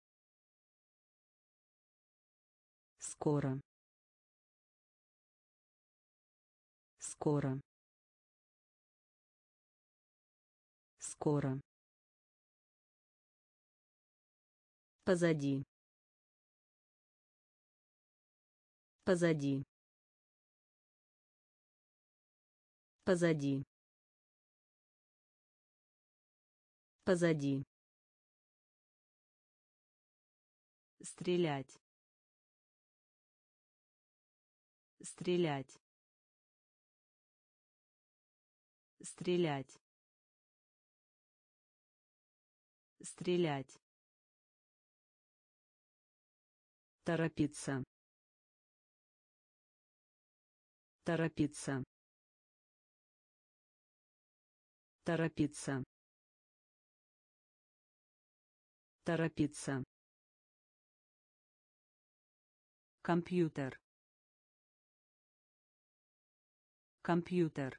Скоро. Скоро. Скоро. Позади. Позади. Позади. Позади. Стрелять. Стрелять. Стрелять. Стрелять. Торопиться. Торопиться. Торопиться. Торопиться. Компьютер. Компьютер.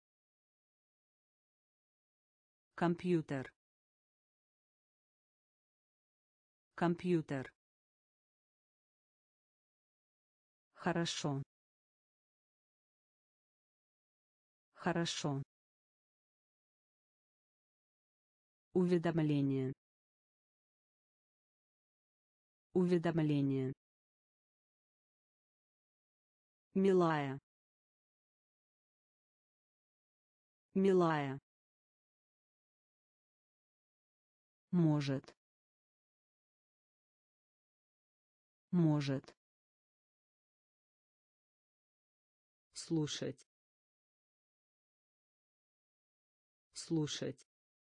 Компьютер. Компьютер. Хорошо. Хорошо. Уведомление. Уведомление. Милая. Милая. Может. Может. Слушать. Слушать.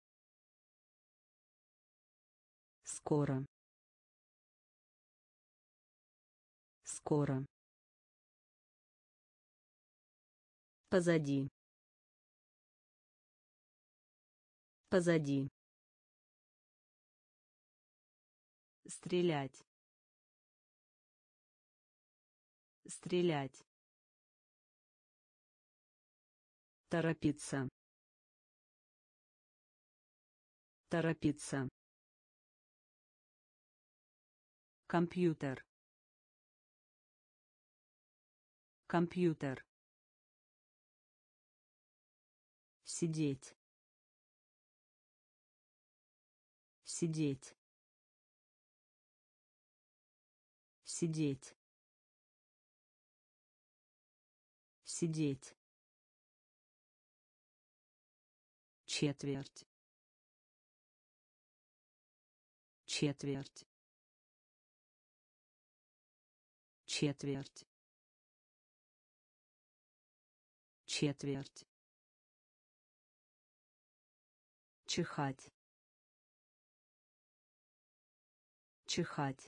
Скоро. Скоро. Позади. Позади. Стрелять. Стрелять. Торопиться. Торопиться. Компьютер. Компьютер. Сидеть. Сидеть. Сидеть. Сидеть. Четверть. Четверть. Четверть. Четверть. Чихать. Чихать.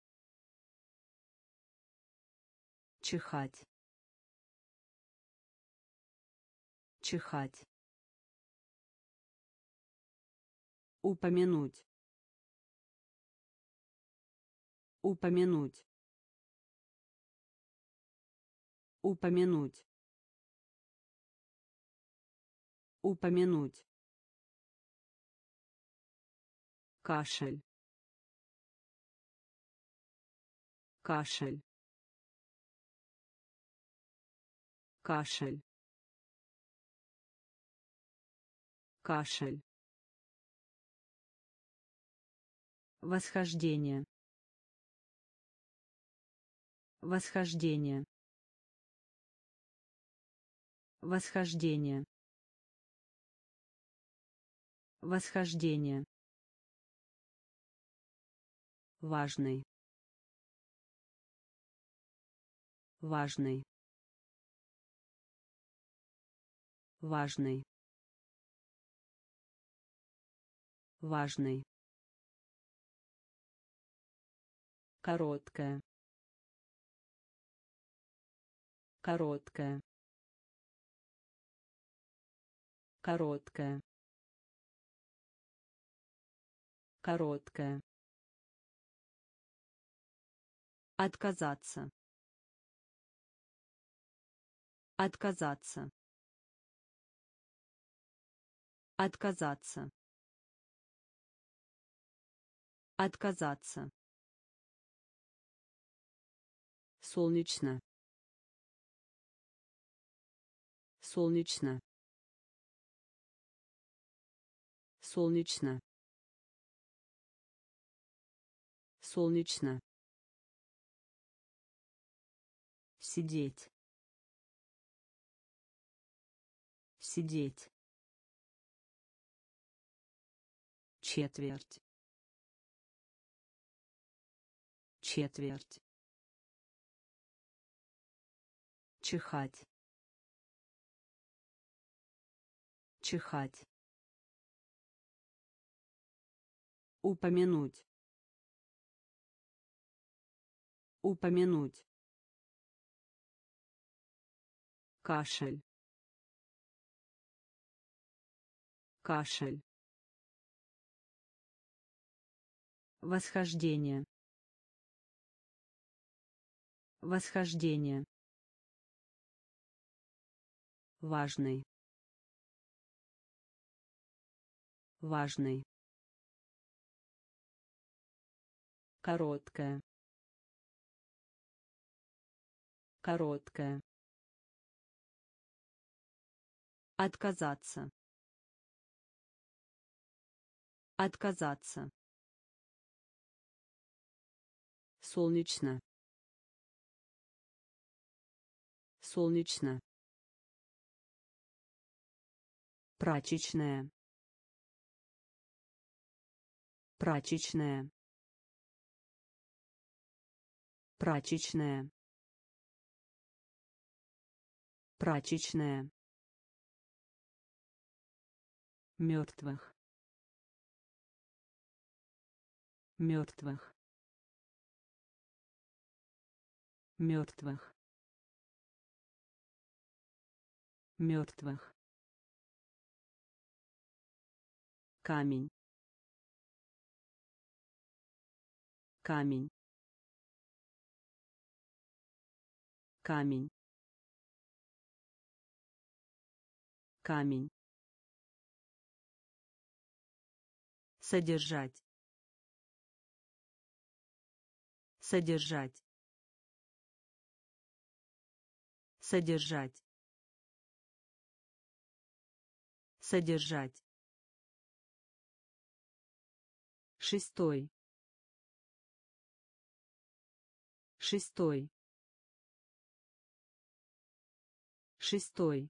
Чихать. Чихать. Упомянуть. Упомянуть. Упомянуть. Упомянуть. Кашель. Кашель. Кашель. Кашель. Восхождение. Восхождение. Восхождение. Восхождение. Важный. Важный. Важный. Важный. Короткая. Короткая. Короткая. Короткая. Отказаться. Отказаться. Отказаться. Отказаться. Солнечно. Солнечно. Солнечно. Солнечно. Сидеть. Сидеть. Четверть. Четверть. Чихать. Чихать. Упомянуть. Упомянуть. Кашель. Кашель. Восхождение. Восхождение. Важный. Важный. Короткая. Короткая. Отказаться. Отказаться. Солнечно. Солнечно. Прачечная. Прачечная. Прачечная. Прачечная. Мертвых. Мертвых. Мертвых. Мертвых. Камень. Камень. Камень. Камень. Содержать. Содержать. Содержать. Содержать. Шестой. Шестой. Шестой.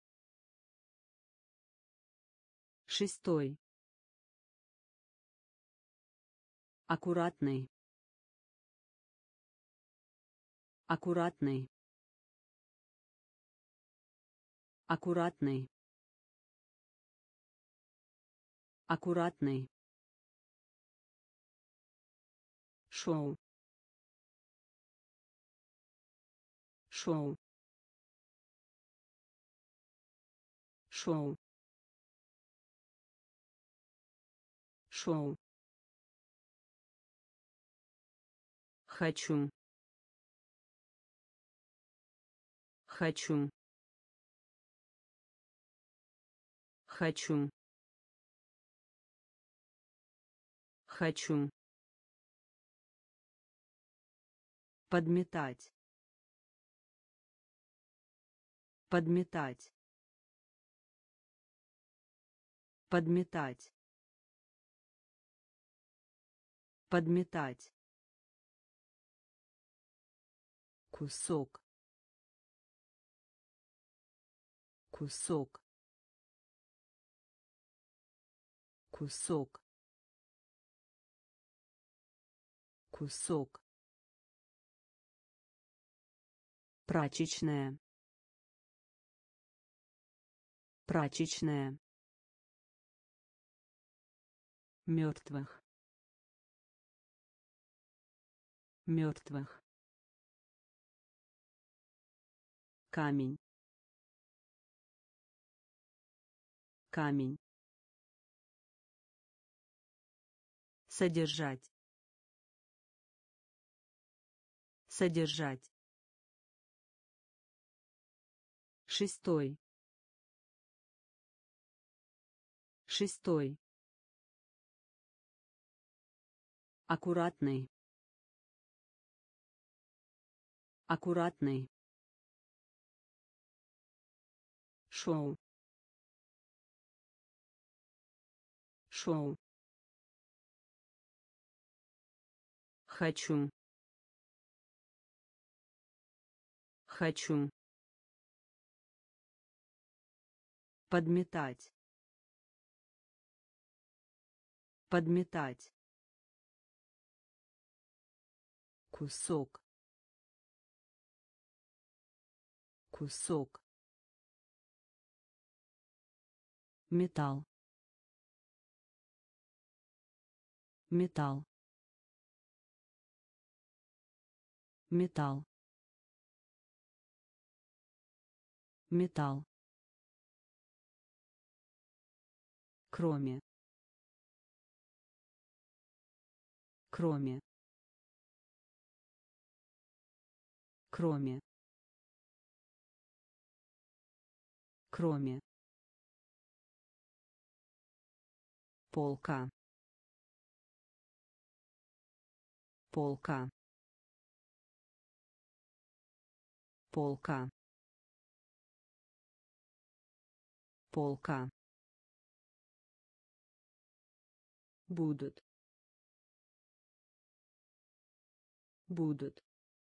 Шестой. Аккуратный. Аккуратный. Аккуратный. Аккуратный. Шоу. Шоу. Шоу. Шоу. Хочу. Хочу. Хочу. Хочу. Подметать. Подметать. Подметать. Подметать. Кусок. Кусок. Кусок. Кусок. Прачечная. Прачечная. Мертвых. Мертвых. Камень. Камень. Содержать. Содержать. Шестой. Шестой. Аккуратный. Аккуратный. Шоу. Шоу. Хочу. Хочу. Подметать. Подметать. Кусок. Кусок. Металл. Металл. Металл. Металл. Кроме. Кроме. Кроме. Кроме. Полка. Полка. Полка. Полка. Будут. Будут.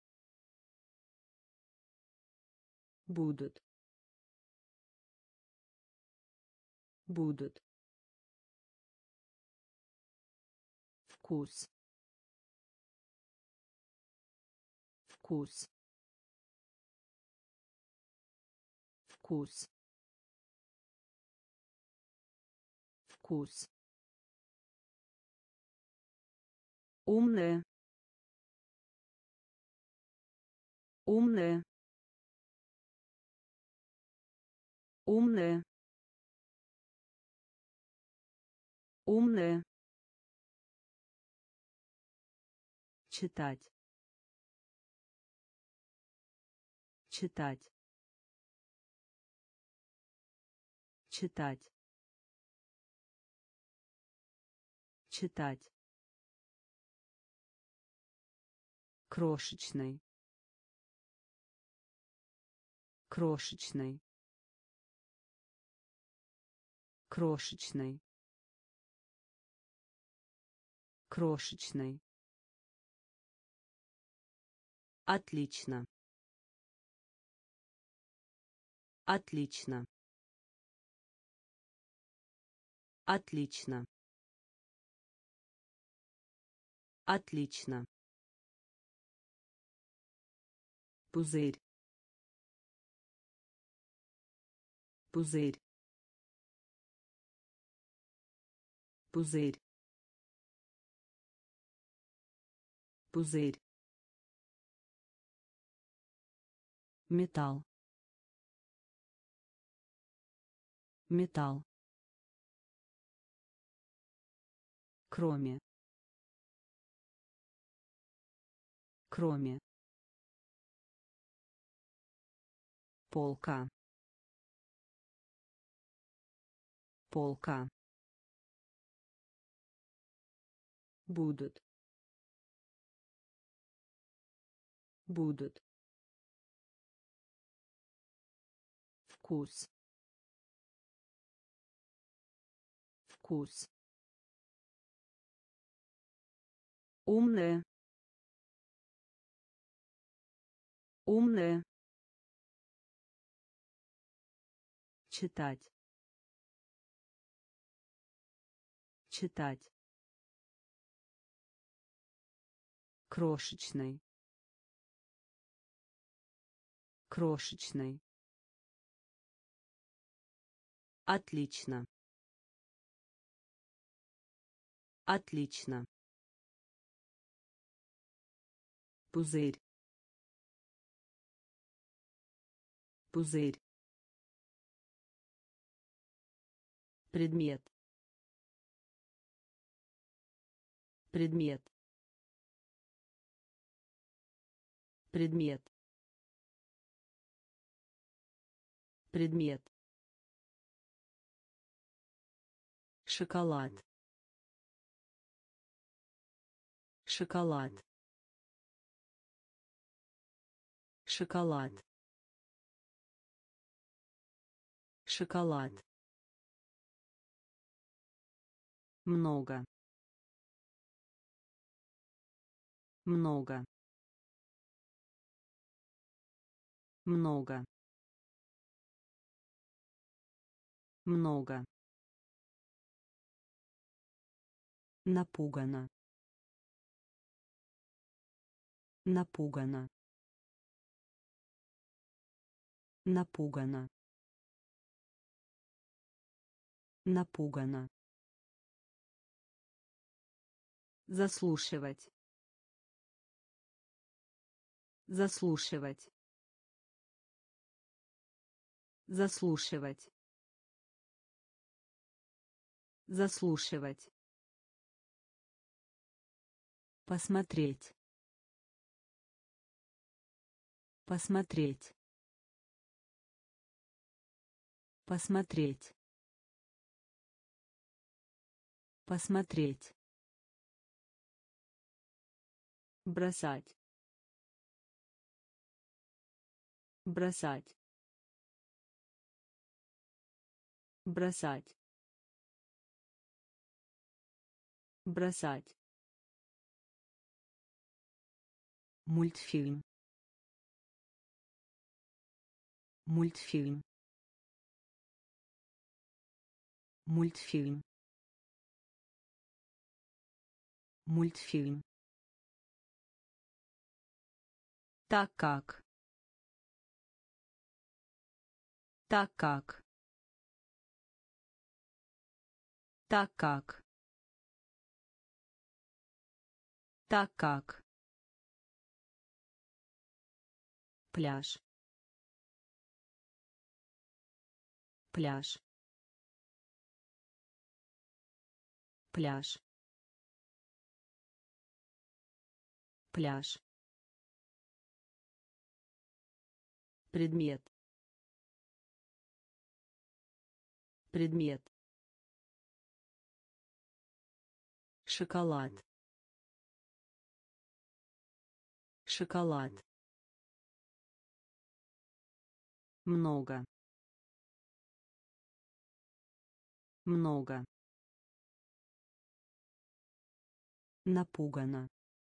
Будут. Будут. Вкус. Вкус. Вкус. Вкус. Умная. Умная. Умная. Умная. Читать. Читать. Читать. Читать. Крошечный. Крошечный. Крошечный. Крошечный. Отлично. Отлично. Отлично. Отлично. Пузырь. Пузырь. Пузырь. Пузырь. Металл. Металл. Кроме. Кроме. Полка. полка, будут, будут, вкус, вкус, умная, умная, читать, читать, крошечный, крошечный, отлично, отлично, пузырь, пузырь, предмет, предмет, предмет, предмет, шоколад, шоколад, шоколад, шоколад, много, много, много, много, напугана, напугана, напугана, напугана, заслушивать, заслушивать, заслушивать, заслушивать, посмотреть, посмотреть, посмотреть, посмотреть, бросать, бросать, бросать, бросать, мультфильм, мультфильм, мультфильм, мультфильм, так как, так как, так как, так как, пляж, пляж, пляж, пляж, предмет, предмет, шоколад, шоколад, много, много, напугана,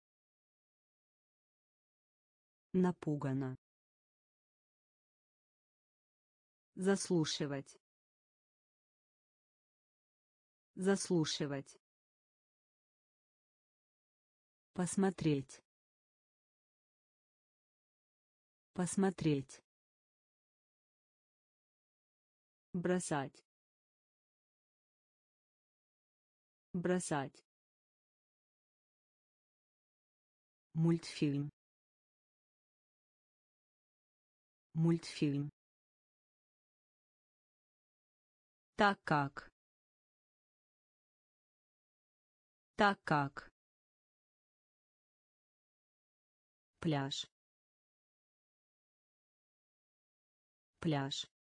напугана, заслушивать, заслушивать, посмотреть, посмотреть, бросать, бросать, мультфильм, мультфильм, так как, так как, пляж, пляж,